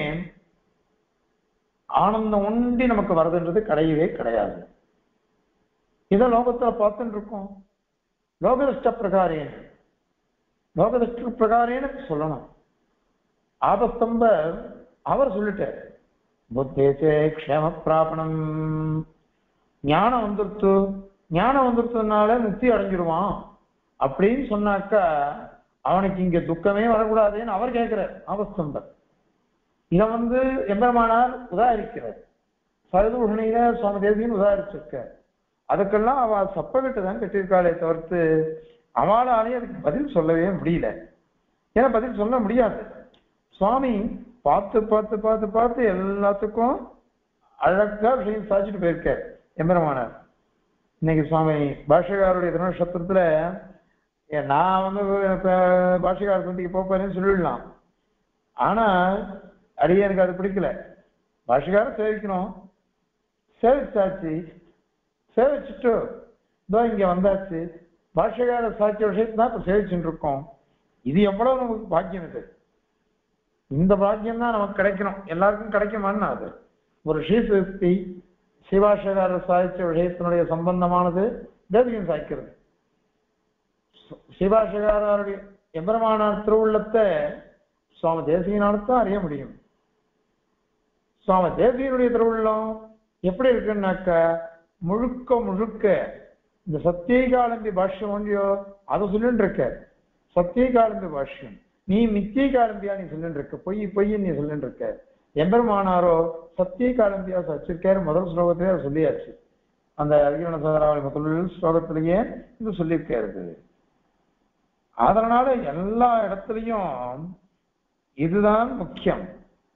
ஆனந்தம் ஒன்றி நமக்கு வரதுன்றது கிடையவே கிடையாது. இதை லோகத்துல பார்த்துட்டு இருக்கோம். லோகதிஷ்ட பிரகாரேன லோகதிஷ்ட பிரகாரேன சொல்லணும். ஆபஸ்தம்ப அவர் சொல்லிட்டார், புத்தேசே க்ஷேம பிராபணம், ஞானம் வந்துருத்து, ஞானம் வந்துருத்ததுனால முக்தி அடைஞ்சிருவான் அப்படின்னு சொன்னாக்கா அவனுக்கு இங்க துக்கமே வரக்கூடாதுன்னு அவர் கேட்கிறார் ஆபஸ்தம்பர். இதை வந்து எம்பெருமானார் உதாரிக்கிறார். சரதூஷணியில சுவாமி தேசியன்னு உதாரிச்சிருக்க. அதுக்கெல்லாம் அவ சப்பகிட்ட தான் கட்டியிருக்காளே தவிர்த்து அவளாலே அதுக்கு பதில் சொல்லவே முடியல. ஏன்னா பதில் சொல்ல முடியாது. சுவாமி பார்த்து பார்த்து பார்த்து பார்த்து எல்லாத்துக்கும் அழகா விஷயம் சாதிச்சுட்டு போயிருக்கார் எம்பெருமானார். இன்னைக்கு சுவாமி பாஷகாருடைய திருநட்சத்திரத்துல நான் வந்து பாஷகார சந்திக்கு போப்பேன்னு சொல்லிடலாம். ஆனா அடியே எனக்கு அது பிடிக்கல. பாஷகார சேவிக்கணும், சேவிச்சாச்சு, சேவிச்சுட்டு இதோ இங்க வந்தாச்சு, பாஷகார சாட்சிய விஷயத்தான் இப்ப சேவிச்சுட்டு இருக்கோம். இது எவ்வளவு நமக்கு பாக்கியம். இது இந்த பாக்கியம் தான் நமக்கு கிடைக்கணும். எல்லாருக்கும் கிடைக்குமான்னு அது ஒரு ஸ்ரீசுக்தி சிவாஷகார சாகித்ய விஷயத்தினுடைய சம்பந்தமானது தேவியம் சாய்க்கிறது. சிவாஷகாரருடைய எம்பெருமானார் திருவுள்ளத்தை சுவாமி தேசிகனால்தான் அறிய முடியும். சுவாமி தேசிகனுடைய திருவுள்ளம் எப்படி இருக்குன்னாக்க முழுக்க முழுக்க இந்த சத்தியகாலம்பி பாஷ்யம் ஒன்றியோ அதை சொல்லிட்டு இருக்க. சத்தியகாலம்பி பாஷ்யம் நீ மித்தியகாலம்பியா நீ சொல்லிட்டு இருக்க, பொய் பொய்ன்னு நீ சொல்லிட்டு இருக்க. எம்பெருமானாரோ சத்திய காலம்பியாச வச்சிருக்காரு முதல் ஸ்லோகத்திலே அவர் சொல்லியாச்சு. அந்த அர்ஜுன சோதராவளி முதல் ஸ்லோகத்திலேயே இது சொல்லியிருக்காரு. அதனால எல்லா இடத்துலையும் இதுதான் முக்கியம்.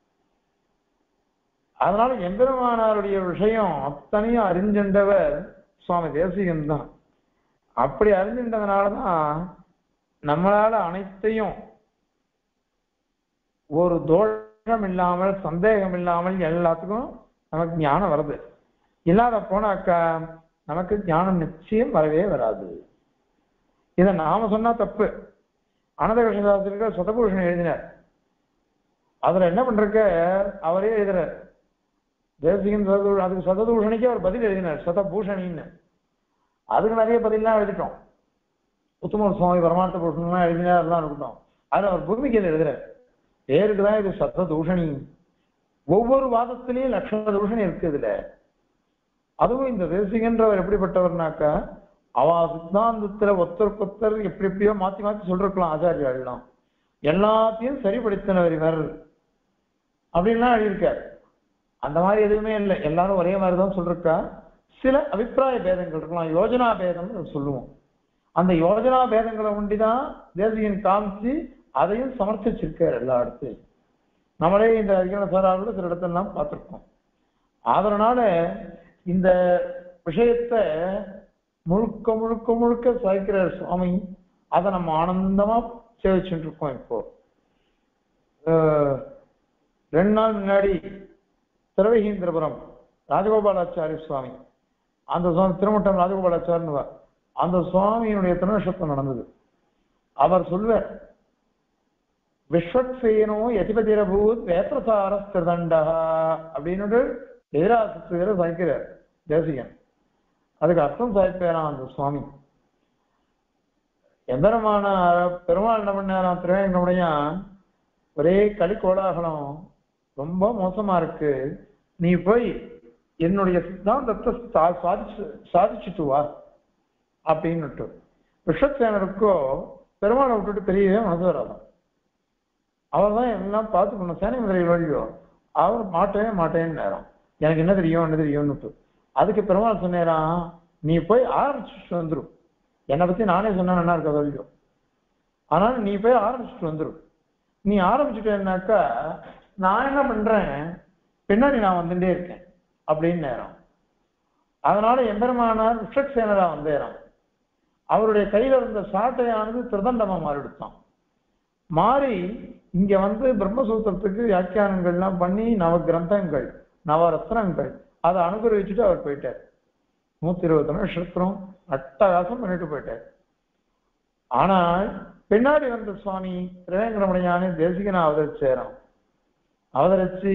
அதனால எம்பெருமானாருடைய விஷயம் அத்தனையும் அறிஞ்சின்றவர் சுவாமி தேசிகன் தான். அப்படி அறிஞ்சின்றதுனாலதான் நம்மளால அனைத்தையும் ஒரு தோஷம் இல்லாமல் சந்தேகம் இல்லாமல் எல்லாத்துக்கும் நமக்கு ஞானம் வருது. இல்லாத போனாக்கா நமக்கு ஞானம் நிச்சயம் வரவே வராது. இதை நாம சொன்னா தப்பு. அனந்த கிருஷ்ணதாசருக்கு சதபூஷன் எழுதினார். அதுல என்ன பண்றக்க அவரே எழுதுறார். தேசிகன் அதுக்கு சததூஷணிக்கு அவர் பதில் எழுதினார், சதபூஷணின்னு. அதுக்கு நிறைய பதிலாம் எழுதிட்டோம். உத்தம சுவாமி பரமார்த்த பூஷணம்லாம் எழுதினார், எல்லாம் இருக்கட்டும். அதுல அவர் பூமிக்கையில் எழுதுறார், பேருக்குதான் இது சத தூஷணி. ஒவ்வொரு வாதத்திலையும் லட்சண தூஷணி இருக்கு இதுல. அதுவும் இந்த தேசிகன்றவர் எப்படிப்பட்டவர்னாக்கா, அவ சித்தாந்தத்துல ஒத்தருக்கொத்தர் எப்படி எப்படியோ மாத்தி மாத்தி சொல்லிருக்கலாம் ஆச்சாரியாலாம், எல்லாத்தையும் சரிப்படுத்தினவர் இவர் அப்படின்லாம் எழுதியிருக்காரு. அந்த மாதிரி எதுவுமே இல்லை, எல்லாரும் ஒரே மாதிரிதான் சொல்லிருக்கா. சில அபிப்பிராய பேதங்கள் இருக்கலாம், யோஜனா பேதம் சொல்லுவோம். அந்த யோஜனா பேதங்களை ஒண்டிதான் தேசிகன் காமிச்சு அதையும் சமர்ப்பிச்சிருக்காரு எல்லா இடத்தையும். நம்மளே இந்த அர்ஜுன சாராவோட சில இடத்தெல்லாம் பார்த்திருக்கோம். அதனால இந்த விஷயத்தை முழுக்க முழுக்க முழுக்க சாய்க்கிறார் சுவாமி. அதை நம்ம ஆனந்தமா சேவிச்சுட்டு இருக்கோம். இப்போ ரெண்டு நாள் முன்னாடி திருவகீந்திரபுரம் ராஜகோபாலாச்சாரிய சுவாமி, அந்த சுவாமி திருமட்டம் ராஜகோபாலாச்சாரியன்னு அந்த சுவாமியினுடைய திருநட்சத்திரம் நடந்தது. அவர் சொல்வார், விஸ்வக்சேனோ யதிபதிரபூத் வேத்திரசார ஸ்திரதண்டா அப்படின்னு எதிராசிரியரை சாய்க்கிறார் தேசிகன். அதுக்கு அர்த்தம் சாய்ப்பாராம் அந்த சுவாமி. எம்பெருமான பெருமாள் என்ன பண்ணாராம், திருவேங்கடமுடைய ஒரே களி கோலாகலம் ரொம்ப மோசமா இருக்கு, நீ போய் என்னுடைய சித்தாந்தத்தை சாதிச்சு சாதிச்சுட்டு வா அப்படின்னுட்டு. விஸ்வக்சேனருக்கோ பெருமாளை விட்டுட்டு தெரியவே மனசு வராதான். அவர் தான் எல்லாம் பார்த்து பண்ண சேனை மதுரை வழியோ, அவர் மாட்டவே மாட்டேன்னு நேரம், எனக்கு என்ன தெரியும் என்ன தெரியும்னுட்டு. அதுக்கு பெருமாள் சொன்னேரான், நீ போய் ஆரம்பிச்சுட்டு வந்துடும், என்னை பத்தி நானே சொன்னா என்ன இருக்க வழியோ, அதனால நீ போய் ஆரம்பிச்சுட்டு வந்துடும். நீ ஆரம்பிச்சுட்டேன்னாக்கா நான் என்ன பண்றேன், பின்னாடி நான் வந்துட்டே இருக்கேன் அப்படின்னு நேரம். அதனால எம்பெருமானார் விஸ்வக்சேனரா வந்தேறான். அவருடைய கையில இருந்த சாட்டையானது திருதண்டமா மாறிடுத்தான். மாறி இங்க வந்து பிரம்மசூத்திரத்துக்கு வியாக்கியானங்கள்லாம் பண்ணி நவ கிரந்தங்கள் நவரத்னங்கள் அதை அனுகிரகிச்சுட்டு அவர் போயிட்டார். நூத்தி இருபத்தி நட்சத்திரம் அட்டகாசம் பண்ணிட்டு போயிட்டார். ஆனால் பின்னாடி வந்த சுவாமி திருவேங்கடமுடையானே தேசிகனை அவதரிச்சேரான். அவதரிச்சு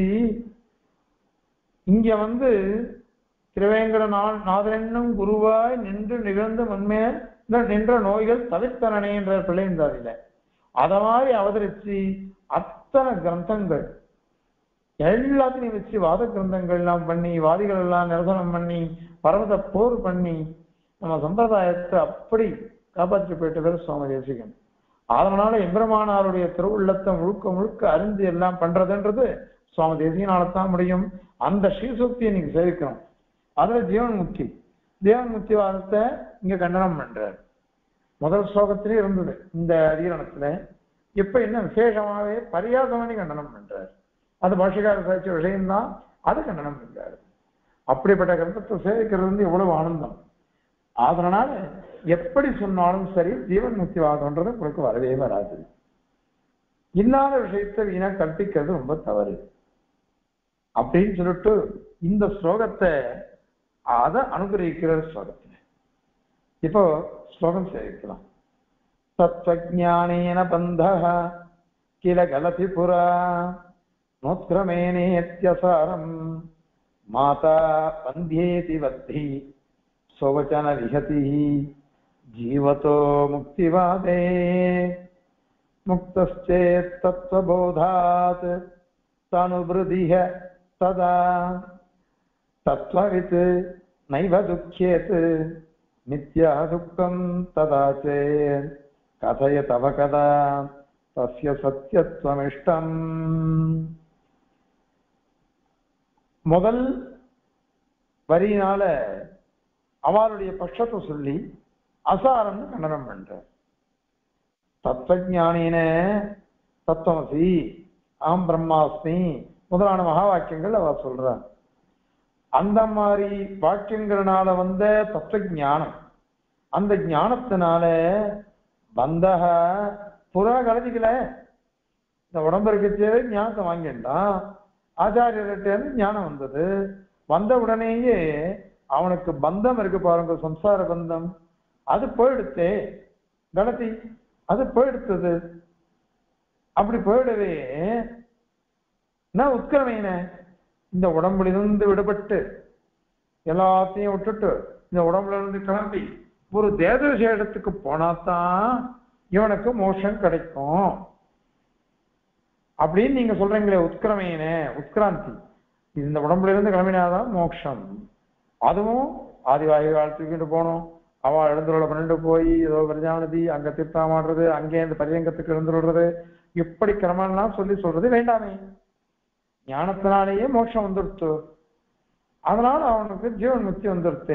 இங்க வந்து திருவேங்கட நாதனும் குருவாய் நின்று நிகழ்ந்த உண்மைய நின்ற நோய்கள் தவிர்த்தனே என்ற பிள்ளைந்தாதில அத மாதிரி அவதரிச்சு அத்தனை கிரந்தங்கள் எல்லாத்தையும் வச்சு வாத கிரந்தங்கள் எல்லாம் பண்ணி வாதிகள் எல்லாம் நிரசனம் பண்ணி பரமத போர் பண்ணி நம்ம சம்பிரதாயத்தை அப்படி காப்பாற்றி போயிட்டவர் சுவாமி தேசிகன். அதனால எம்பெருமானாருடைய திருவுள்ளத்தை முழுக்க முழுக்க அறிந்து எல்லாம் பண்றதுன்றது சுவாமி தேசிகனால்தான் முடியும். அந்த ஸ்ரீசூக்தியை நீங்க சேவிக்கணும். அதுல ஜீவன் முக்தி ஜீவன் முக்தி வாதத்தை இங்க கண்டனம் பண்றார். முதல் ஸ்லோகத்திலே இருந்தது இந்த அதிகரணத்துல. இப்ப என்ன விசேஷமாவே பரியாசமணி கண்டனம் பண்றார். அது பாஷைக்கார சாட்சி விஷயம்தான், அது கண்டனம் பண்றாரு. அப்படிப்பட்ட கிரந்தத்தை சேவிக்கிறது வந்து எவ்வளவு ஆனந்தம். அதனால எப்படி சொன்னாலும் சரி ஜீவன் முக்தி வாதம்ன்றது உங்களுக்கு வரவே வராது. இல்லாத விஷயத்தை வீணா கற்பிக்கிறது ரொம்ப தவறு அப்படின்னு சொல்லிட்டு இந்த ஸ்லோகத்தை அதை அனுகிரகிக்கிற ஸ்லோகத்துல இப்போ ஸ்லோகம் சேவிக்கலாம். தத்வஜானேன பந்தஹ கில கலதி புரா நோத்ரமேனேத்யசாரம் மாதா பந்தியேதி வத்தி சோவச்சன விஹதி ஜீவதோ முக்திவாதே முக்தஸ்சேத் தத்வபோதாத் தனுவ்ருதிஹ ததா தத்வவித் நைவ துக்யேத் நித்யா துக்கம் ததா சேத் கதய தவ கதா தஸ்ய சத்யத்வமிஷ்டம். முதல் வரியினால அவளுடைய பட்சத்தை சொல்லி அசாரம்னு கண்டனம் பண்ற. தத்துவஞானின தத்துவமசி ஆம் பிரம்மாஸ்மி முதலான மகா வாக்கியங்கள் அவ சொல்ற. அந்த மாதிரி வாக்கியங்கள்னால வந்த தத்துவ ஞானம், அந்த ஞானத்தினால பந்தக புறா கலதிக்கல. இந்த உடம்பு இருக்கச்சே ஞானத்தை வாங்கிட்டான், ஆச்சாரியர்கிட்ட ஞானம் வந்தது. வந்த உடனேயே அவனுக்கு பந்தம் இருக்கு பாருங்க, சம்சார பந்தம், அது போயிடுத்தே கலத்தி, அது போயிடுத்தது. அப்படி போயிடவே நான் உட்கிரமையின இந்த உடம்புலிருந்து விடுபட்டு எல்லாத்தையும் விட்டுட்டு இந்த உடம்புல இருந்து கிளம்பி ஒரு தேவ விசேஷத்துக்கு போனாதான் இவனுக்கு மோட்சம் கிடைக்கும் அப்படின்னு நீங்க சொல்றீங்களே. உட்கிரமையின உட்கிராந்தி, இந்த உடம்புல இருந்து கிளம்பினாதான் மோட்சம். அதுவும் ஆதிவாயு காலத்துக்கிட்டு போகணும், அவள் எழுந்துள்ள பண்ணிட்டு போய் ஏதோ பிரஜாநதி அங்க தீர்த்தாமாடுறது, அங்கே இந்த பரியங்கத்துக்கு எழுந்துடுறது, இப்படி கிரமெல்லாம் சொல்லி சொல்றது வேண்டாமே. ஞானத்தினாலேயே மோட்சம் வந்துடுத்து, அதனால அவனுக்கு ஜீவன் முக்தி வந்துடுத்து.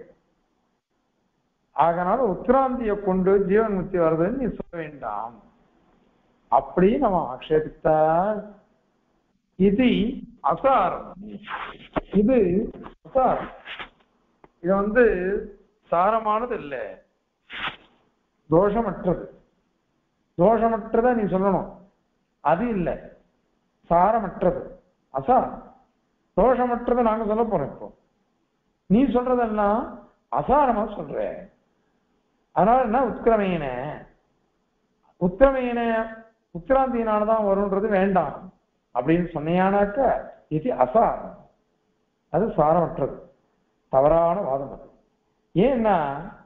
அதனால உத்ராந்தியை கொண்டு ஜீவன் முக்தி வருதுன்னு நீ சொல்ல வேண்டாம் அப்படி நம்ம ஆக்ஷேபித்தால் இது அசாரம். இது அசாரம், இது வந்து சாரமானது இல்லை, தோஷமற்றது. தோஷமற்றத நீ சொல்லணும், அது இல்லை, சாரமற்றது அசாரம். தோஷமற்றதை நாங்க சொல்ல போறோம். இப்போ நீ சொல்றதெல்லாம் அசாரமா சொல்ற. அதனால என்ன உத்கிரமையின உத்கிரமையின உத்கிராந்தியினாலதான் வரும்ன்றது வேண்டாம் அப்படின்னு சொன்னையானாக்க இது அசாரம், அது சாரமற்றது, தவறான வாதம் அது. ஏன்னா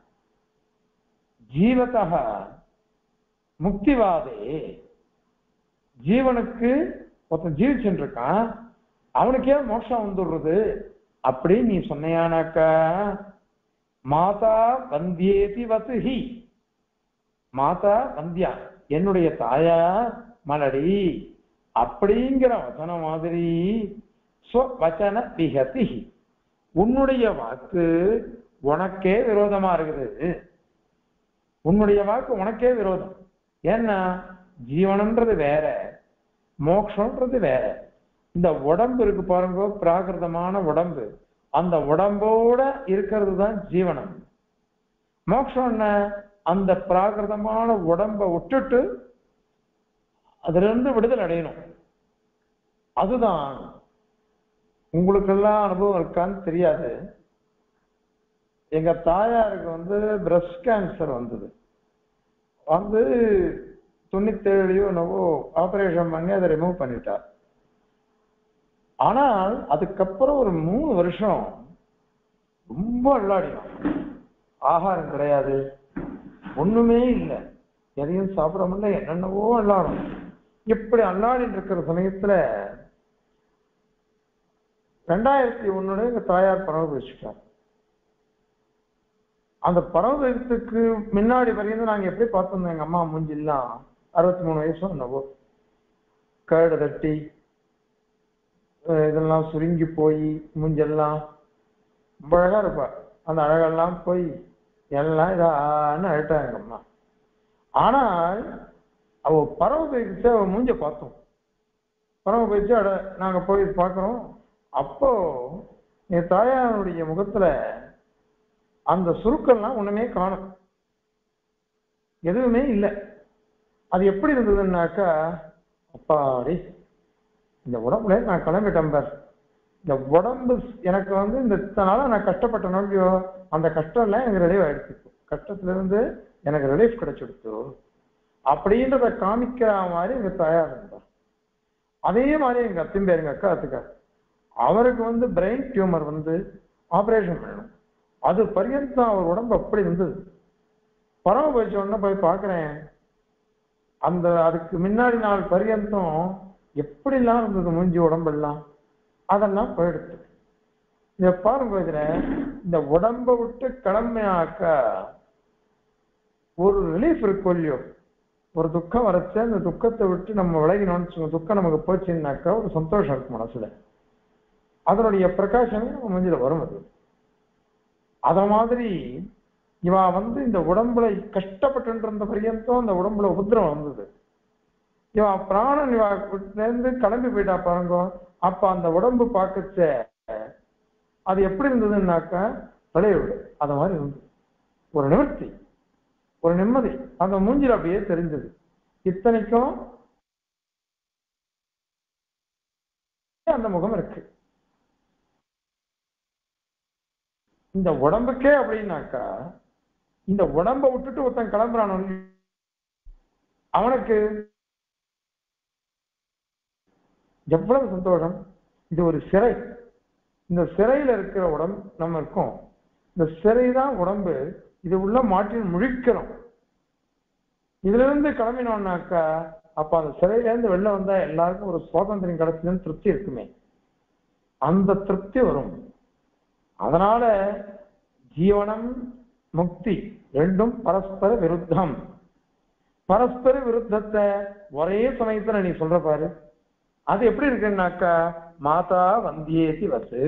ஜீவத்தக முக்திவாதே, ஜீவனுக்கு ஒருத்தன் ஜீவிச்சுட்டு இருக்கான், அவனுக்கே மோட்சம் வந்துடுறது அப்படின்னு நீ சொன்னையானாக்க மாதா வந்தியேதி வத்துஹி, மாதா வந்தியா என்னுடைய தாயா மலடி அப்படிங்கிற வசன மாதிரி ஸ்வவசன விஹதி, உன்னுடைய வாக்கு உனக்கே விரோதமா இருக்குது. உன்னுடைய வாக்கு உனக்கே விரோதம். ஏன்னா ஜீவனம்ன்றது வேற, மோட்சம்ன்றது வேற. இந்த உடம்பு இருக்கு பாருங்க, பிராகிருதமான உடம்பு, அந்த உடம்போட இருக்கிறது தான் ஜீவனம். மோட்சம் என்ன, அந்த பிராகிருதமான உடம்பை விட்டுட்டு அதுல இருந்து விடுதல் அடையணும். அதுதான் உங்களுக்கெல்லாம் அனுபவம் இருக்கான்னு தெரியாது. எங்க தாயாருக்கு வந்து பிரஸ்ட் கேன்சர் வந்தது. வந்து தொண்ணூத்தேழுலையோ என்னவோ ஆபரேஷன் பண்ணி அதை ரிமூவ் பண்ணிட்டார். ஆனால் அதுக்கப்புறம் ஒரு மூணு வருஷம் ரொம்ப அல்லாடினோம். ஆகாரம் கிடையாது, ஒண்ணுமே இல்லை, எதையும் சாப்பிட முடியல, என்னென்னவோ அல்லாடும். இப்படி அல்லாடின்னு இருக்கிற சமயத்துல ரெண்டாயிரத்தி ஒண்ணுல எங்க தாயார் பரவ வச்சுட்டார். அந்த பரவத்துக்கு முன்னாடி வரையும் நாங்க எப்படி பார்த்தோம், எங்க அம்மா மூஞ்சிலாம் அறுபத்தி மூணு வயசும் என்னவோ கேடு தட்டி இதெல்லாம் சுருங்கி போய் மூஞ்செல்லாம் ரொம்ப அழகா இருப்பா. அந்த அழகெல்லாம் போய் எல்லாம் இதான்னு அழட்டாங்க எங்க அம்மா. ஆனால் அவ பறவை போயிடுச்சு, அவ மூஞ்ச பார்த்தோம். பறவை போயிடுச்சு, அட நாங்க போய் பார்க்கிறோம். அப்போ என் தாயாருடைய முகத்துல அந்த சுருக்கெல்லாம் ஒண்ணுமே காணும், எதுவுமே இல்லை. அது எப்படி இருந்ததுன்னாக்கா, அப்பாடி இந்த உடம்புல நான் கிளம்பிட்டேன் பார், இந்த உடம்பு எனக்கு வந்து இந்த இத்தனால நான் கஷ்டப்பட்ட நோக்கியோ அந்த கஷ்டம் எல்லாம் எனக்கு ரிலீவ் ஆயிடுச்சு, கஷ்டத்துல இருந்து எனக்கு ரிலீஃப் கிடைச்சிடுச்சு அப்படின்றத காமிக்கிற மாதிரி எங்க தயார் இருந்தார். அதே மாதிரி எங்க அத்திம்பேர் எங்க அக்கா அத்துக்கார், அவருக்கு வந்து பிரெயின் டியூமர் வந்து ஆபரேஷன் பண்ணணும். அது பரியந்தம் அவர் உடம்பு அப்படி இருந்தது. பரவ போயிச்ச உடனே போய் பார்க்கிறேன், அந்த அதுக்கு முன்னாடி நாள் பரியந்தம் எப்படிலாம் இருந்தது மூஞ்சி உடம்பெல்லாம், அதெல்லாம் போயிடுச்சு. இத பாருங்க, இதுல இந்த உடம்பை விட்டு கிளம்பினாக்க ஒரு ரிலீஃப் இருக்கும் இல்லையோ, ஒரு துக்கம் வரைச்ச அந்த துக்கத்தை விட்டு நம்ம விலகினோம்னு, துக்கம் நமக்கு போச்சுன்னாக்கா ஒரு சந்தோஷம் இருக்கு மனசுல. அதனுடைய பிரகாசமே நம்ம மூஞ்சில வரும். அது அத மாதிரி இவா வந்து இந்த உடம்புல கஷ்டப்பட்டு இருந்த பரியந்தம் அந்த உடம்புல உபத்திரம் வந்தது. இவா பிராணன் இவா இருந்து கிளம்பி போயிட்டா பாருங்க. அப்ப அந்த உடம்பு பார்க்கச்ச அது எப்படி இருந்ததுன்னாக்கா விளைய விடு அத மாதிரி இருந்தது. ஒரு நிவர்த்தி, ஒரு நிம்மதி அந்த மூஞ்சில அப்படியே தெரிஞ்சது. இத்தனைக்கும் அந்த முகம் இருக்கு. இந்த உடம்புக்கே அப்படின்னாக்கா இந்த உடம்ப விட்டுட்டு ஒருத்தன் கிளம்புறான், அவனுக்கு எவ்வளவு சந்தோஷம். இது ஒரு சிறை. இந்த சிறையில இருக்கிற உடம்பு நம்ம இருக்கோம். இந்த சிறை தான் உடம்பு. இது உள்ள மாற்றி முழிக்கிறோம். இதுல இருந்து கிளம்பினோம்னாக்கா அப்ப அந்த சிறையில இருந்து வெளில வந்தா எல்லாருக்கும் ஒரு சுவாதந்திரம் கிடைச்சதுன்னு திருப்தி இருக்குமே, அந்த திருப்தி வரும். அதனால ஜீவனம் முக்தி ரெண்டும் பரஸ்பர விருத்தம். பரஸ்பர விருத்தத்தை ஒரே சமயத்துல நீ சொல்ற பாரு. அது எப்படி இருக்குன்னாக்கா மாதா வந்தியேசி வசு,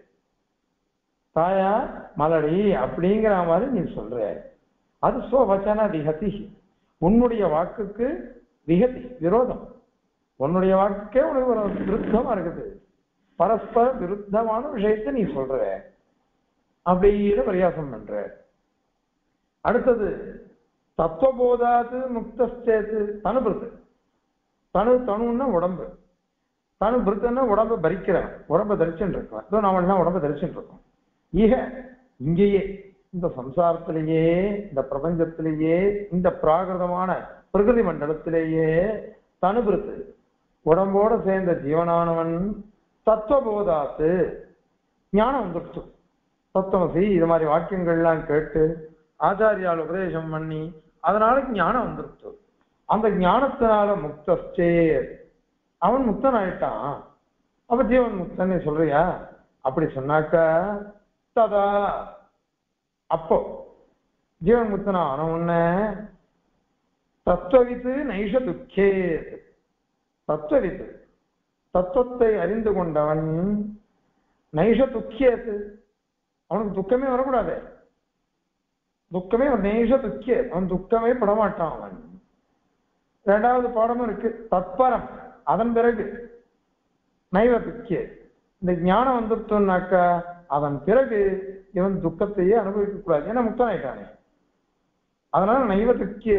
தாயா மலடி அப்படிங்கிற மாதிரி நீ சொல்ற. அது சோவச்சன விகதி. உன்னுடைய வாக்குக்கு விகதி விரோதம். உன்னுடைய வாக்குக்கே உனக்கு ஒரு விருத்தமா இருக்குது. பரஸ்பர விருத்தமான விஷயத்தை நீ சொல்ற அப்படின்னு பரியாசம் பண்ற. அடுத்தது தத்துவபோதாது முக்தஸ்தேது தனுபிருத்து. தனு தனுன்னா உடம்பு, தனு பிருத்தன்னா உடம்பை பறிக்கிறவன், உடம்பை தரிச்சுட்டு இருக்கான். இதோ நாம எல்லாம் உடம்பை தரிச்சுட்டு இருக்கோம். ஈக இங்கேயே இந்த சம்சாரத்திலேயே இந்த பிரபஞ்சத்திலேயே இந்த பிராகிருதமான பிரகிருதி மண்டலத்திலேயே தனுபிருத்து உடம்போட சேர்ந்த ஜீவனானவன் தத்துவபோதாத்து ஞானம் வந்துடுச்சு. தத்துவசி இது மாதிரி வாக்கியங்கள்லாம் கேட்டு ஆச்சாரியால் உபதேசம் பண்ணி அதனால ஞானம் வந்துடுச்சு. அந்த ஞானத்தினால முக்தஸ்டே அவன் முக்தன் ஆயிட்டான். அப்ப ஜீவன் முக்தன் சொல்றியா? அப்படி சொன்னாக்க ததா அப்போ ஜீவன் முக்தன் ஆன உன்ன தத்துவவித்து நைஷ துக்கே. தத்துவவித்து தத்துவத்தை அறிந்து கொண்டவன் நைஷ துக்கியது, அவனுக்கு துக்கமே வரக்கூடாது. துக்கமே நைஷ துக்கிய, அவன் துக்கமே படமாட்டான். அவன் இரண்டாவது பாடமும் இருக்கு தத்பரம். அதன் பிறகு நைவ துக்கிய, இந்த ஞானம் வந்துட்டோம்னாக்கா அதன் பிறகு இவன் துக்கத்தையே அனுபவிக்க கூடாது. ஏன்னா முக்தன் ஆயிட்டானே. அதனால நைவ துக்கிய.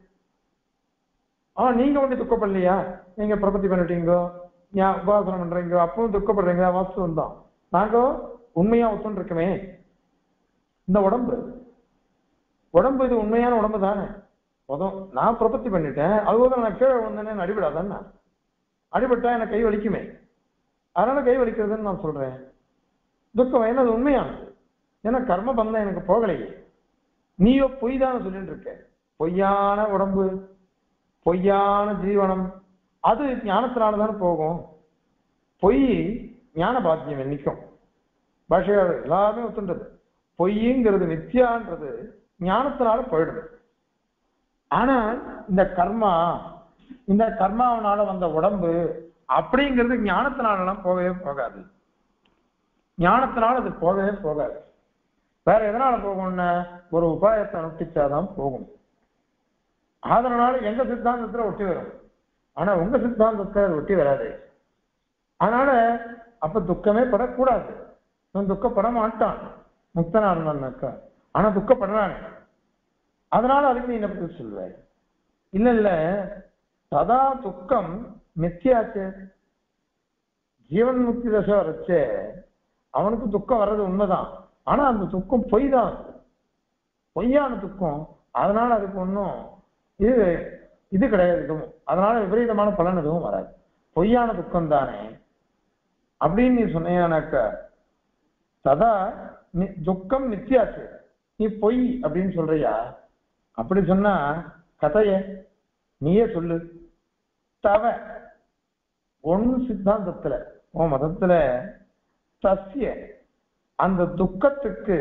ஆஹ் நீங்க ஒண்ணு துக்கப்படலையா? நீங்க பிரபத்தி பண்ணிட்டீங்கோ, உபாசனம் பண்றீங்க, அப்பவும் துக்கப்படுறீங்க, வாஸ்தவம் தான். நாங்க உண்மையா ஒத்துன்னு இருக்குமே. இந்த உடம்பு உடம்பு இது உண்மையான உடம்பு தானே. போதும் நான் பிரபத்தி பண்ணிட்டேன், அதுபோது நான் கீழே விழுந்தேன்னு அடிபடாதானே. அடிபட்டா எனக்கு கை வலிக்குமே, அதனால கை வலிக்கிறதுன்னு நான் சொல்றேன். துக்கம் ஏன்னா அது உண்மையானது. ஏன்னா கர்ம பந்தம் எனக்கு போகலையே. நீயோ பொய் தானே சொல்லிட்டு இருக்க. பொய்யான உடம்பு, பொய்யான ஜீவனம், அது ஞானத்தினாலதானே போகும். பொய் ஞான பாத்தியம் என்னைக்கும் பாஷையாளர் எல்லாருமே ஒத்துன்றது. பொய்ங்கிறது மித்யான்றது ஞானத்தினால போயிடுது. ஆனா இந்த கர்மா, இந்த கர்மாவனால வந்த உடம்பு அப்படிங்கிறது ஞானத்தினாலாம் போகவே போகாது. ஞானத்தினால அது போகவே போகாது. வேற எதனால போகும்னா ஒரு உபாயத்தை அனுஷ்டிச்சாதான் போகும். அதனால எங்க சித்தாந்தத்துல ஒட்டி வரும், ஆனா உங்க சித்தாந்தத்துல அது ஒட்டி வராது. அதனால அப்ப துக்கமே படக்கூடாது. இவன் துக்கப்பட மாட்டான் முக்தனா இருந்தான்னாக்கா. ஆனா துக்கப்படுறாங்க. அதனால அதுக்கு நீ என்ன பத்தி சொல்லுவ? இல்ல இல்ல சதா துக்கம் மித்தியாச்சு. ஜீவன் முக்தி தசை வரைச்சே அவனுக்கு துக்கம் வர்றது உண்மைதான். ஆனா அந்த துக்கம் பொய் தான், பொய்யான துக்கம். அதனால அதுக்கு ஒன்றும் இது இது கிடையாது. இதுவும் அதனால விபரீதமான பலன் எதுவும் வராது. பொய்யான துக்கம் தானே அப்படின்னு நீ சொன்னியானாக்க சதா துக்கம் நித்தியாச்சு, நீ பொய் அப்படின்னு சொல்றியா? அப்படி சொன்னா கதைய நீயே சொல்லு. தவ ஒன்னு சித்தாந்தத்துல உன் மதத்துல சத்திய அந்த துக்கத்துக்கு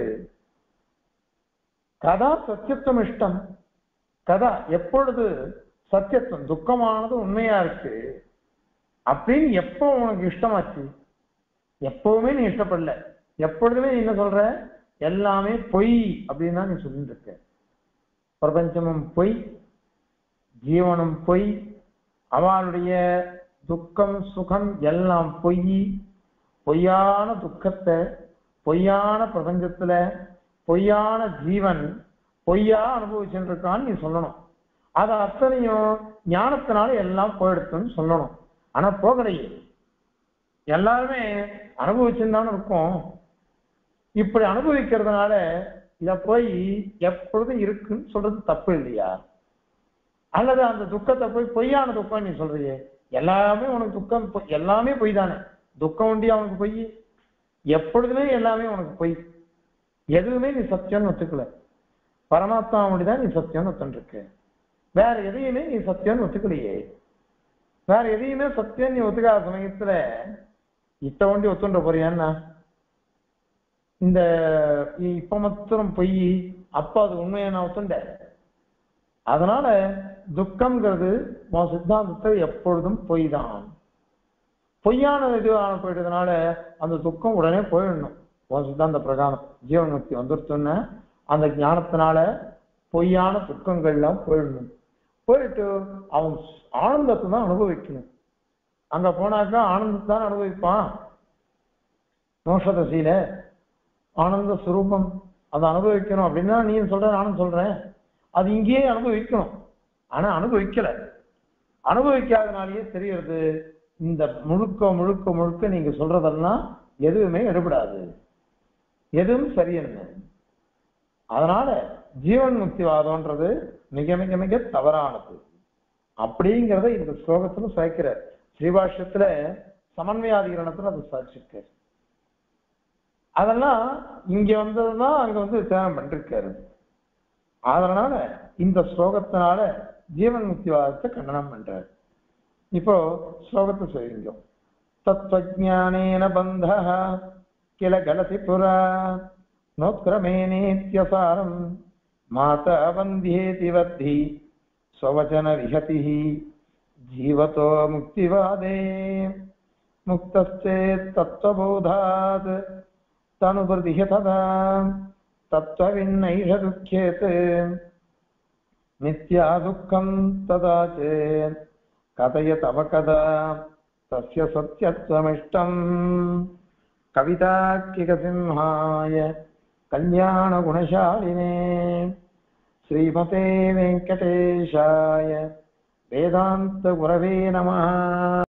கதா சத்தியத்துவம் இஷ்டம். கதா எப்பொழுது சத்தியத்துவம் துக்கமானது உண்மையா இருக்கு அப்படின்னு எப்போ உனக்கு இஷ்டமாச்சு? எப்பவுமே நீ இஷ்டப்படல, எப்பொழுதுமே நீ என்ன சொல்ற, எல்லாமே பொய் அப்படின்னு தான் நீ சொல்லிட்டு இருக்க. பிரபஞ்சமும் பொய், ஜீவனும் பொய், அவளுடைய துக்கம் சுகம் எல்லாம் பொய். பொய்யான துக்கத்தை பொய்யான பிரபஞ்சத்துல பொய்யான ஜீவன் பொய்யா அனுபவிச்சுட்டு இருக்கான்னு நீ சொல்லணும். அதை அத்தனையும் ஞானத்தினால எல்லாம் போயிடுத்துன்னு சொல்லணும். ஆனா போகலையே, எல்லாருமே அனுபவிச்சுன்னு இருக்கும். இப்படி அனுபவிக்கிறதுனால இத போய் எப்பொழுதும் இருக்குன்னு சொல்றது தப்பு இல்லையா? அல்லது அந்த துக்கத்தை போய் பொய்யான துக்கம் நீ சொல்றியே, எல்லாமே உனக்கு துக்கம், எல்லாமே பொய் தானே. துக்கம் உண்டி அவனுக்கு பொய், எப்பொழுதுமே எல்லாமே உனக்கு பொய். எதுவுமே நீ சத்தியம்னு ஒத்துக்கல. பரமாத்மா முடிதான் நீ சத்தியம்னு ஒத்துருக்கு. வேற எதையுமே நீ சத்தியம்னு ஒத்துக்கலையே. வேற எதையுமே சத்தியம் நீ ஒத்துக்காத சமயத்துல இத்த ஒண்டி ஒத்துன்ற போறியான்னா, இந்த இப்ப மாத்திரம் பொய், அப்ப அது உண்மையை நான் ஒத்துண்ட. அதனால துக்கம்ங்கிறது உன் சித்தாந்தத்தை எப்பொழுதும் பொய் தான். பொய்யான இதுவான போயிட்டதுனால அந்த துக்கம் உடனே போயிடணும். உன் சித்தாந்த பிரகாரம் ஜீவன் முக்தி வந்துருச்சுன்னு அந்த ஞானத்தினால பொய்யான துக்கங்கள்லாம் போயிடணும். போயிட்டு அவன் ஆனந்தத்தை தான் அனுபவிக்கணும். அங்க போனாக்கா ஆனந்தத்தை தான் அனுபவிப்பான். மோட்சதசையில ஆனந்த சுரூபம் அதை அனுபவிக்கணும் அப்படின்னா நீ சொல்ற, நானும் சொல்றேன், அது இங்கேயே அனுபவிக்கணும். ஆனா அனுபவிக்கல. அனுபவிக்காதனாலேயே தெரிகிறது இந்த முழுக்க முழுக்க முழுக்க நீங்க சொல்றதெல்லாம் எதுவுமே எடுபடாது, எதுவும் சரியென்ன. அதனால ஜீவன் முக்திவாதம்ன்றது மிக மிக மிக தவறானது அப்படிங்கிறத இந்த ஸ்லோகத்துல சேர்க்கிறார். ஸ்ரீபாஷ்யத்துல சமன்வயாதிகரணத்துல அதை சாட்சிருக்காரு. அதெல்லாம் இங்க வந்ததுதான் அங்க வந்து தியானம் பண்ணிருக்காரு. அதனால இந்த ஸ்லோகத்தினால ஜீவன் முக்திவாதத்தை கண்டனம் பண்றாரு. இப்போ ஸ்லோகத்தை சொல்லிங்க. தத்வஜானேன பந்தா கில கலசி புரா நோத்கிரமேனேத்யசாரம் மாதா வந்தியேதி வத்தி ஸ்வவச்சன விஹதி ஜீவதோ முக்திவாதே முக்தஸ்சேத் தத்வபோதாத் தனுபிருதிஹ ததா தத்வவின்னைஷ துக்யேத் நித்யா துக்கம் ததா சேத் கதயத் அவகதா தஸ்ய சத்யத்வமிஷ்டம். கவிதாக்கிகசிம்ஹாய கல்யாண குணசாலினே ஸ்ரீமதே வெங்கடேஷாய வேதாந்த குரவே நமः.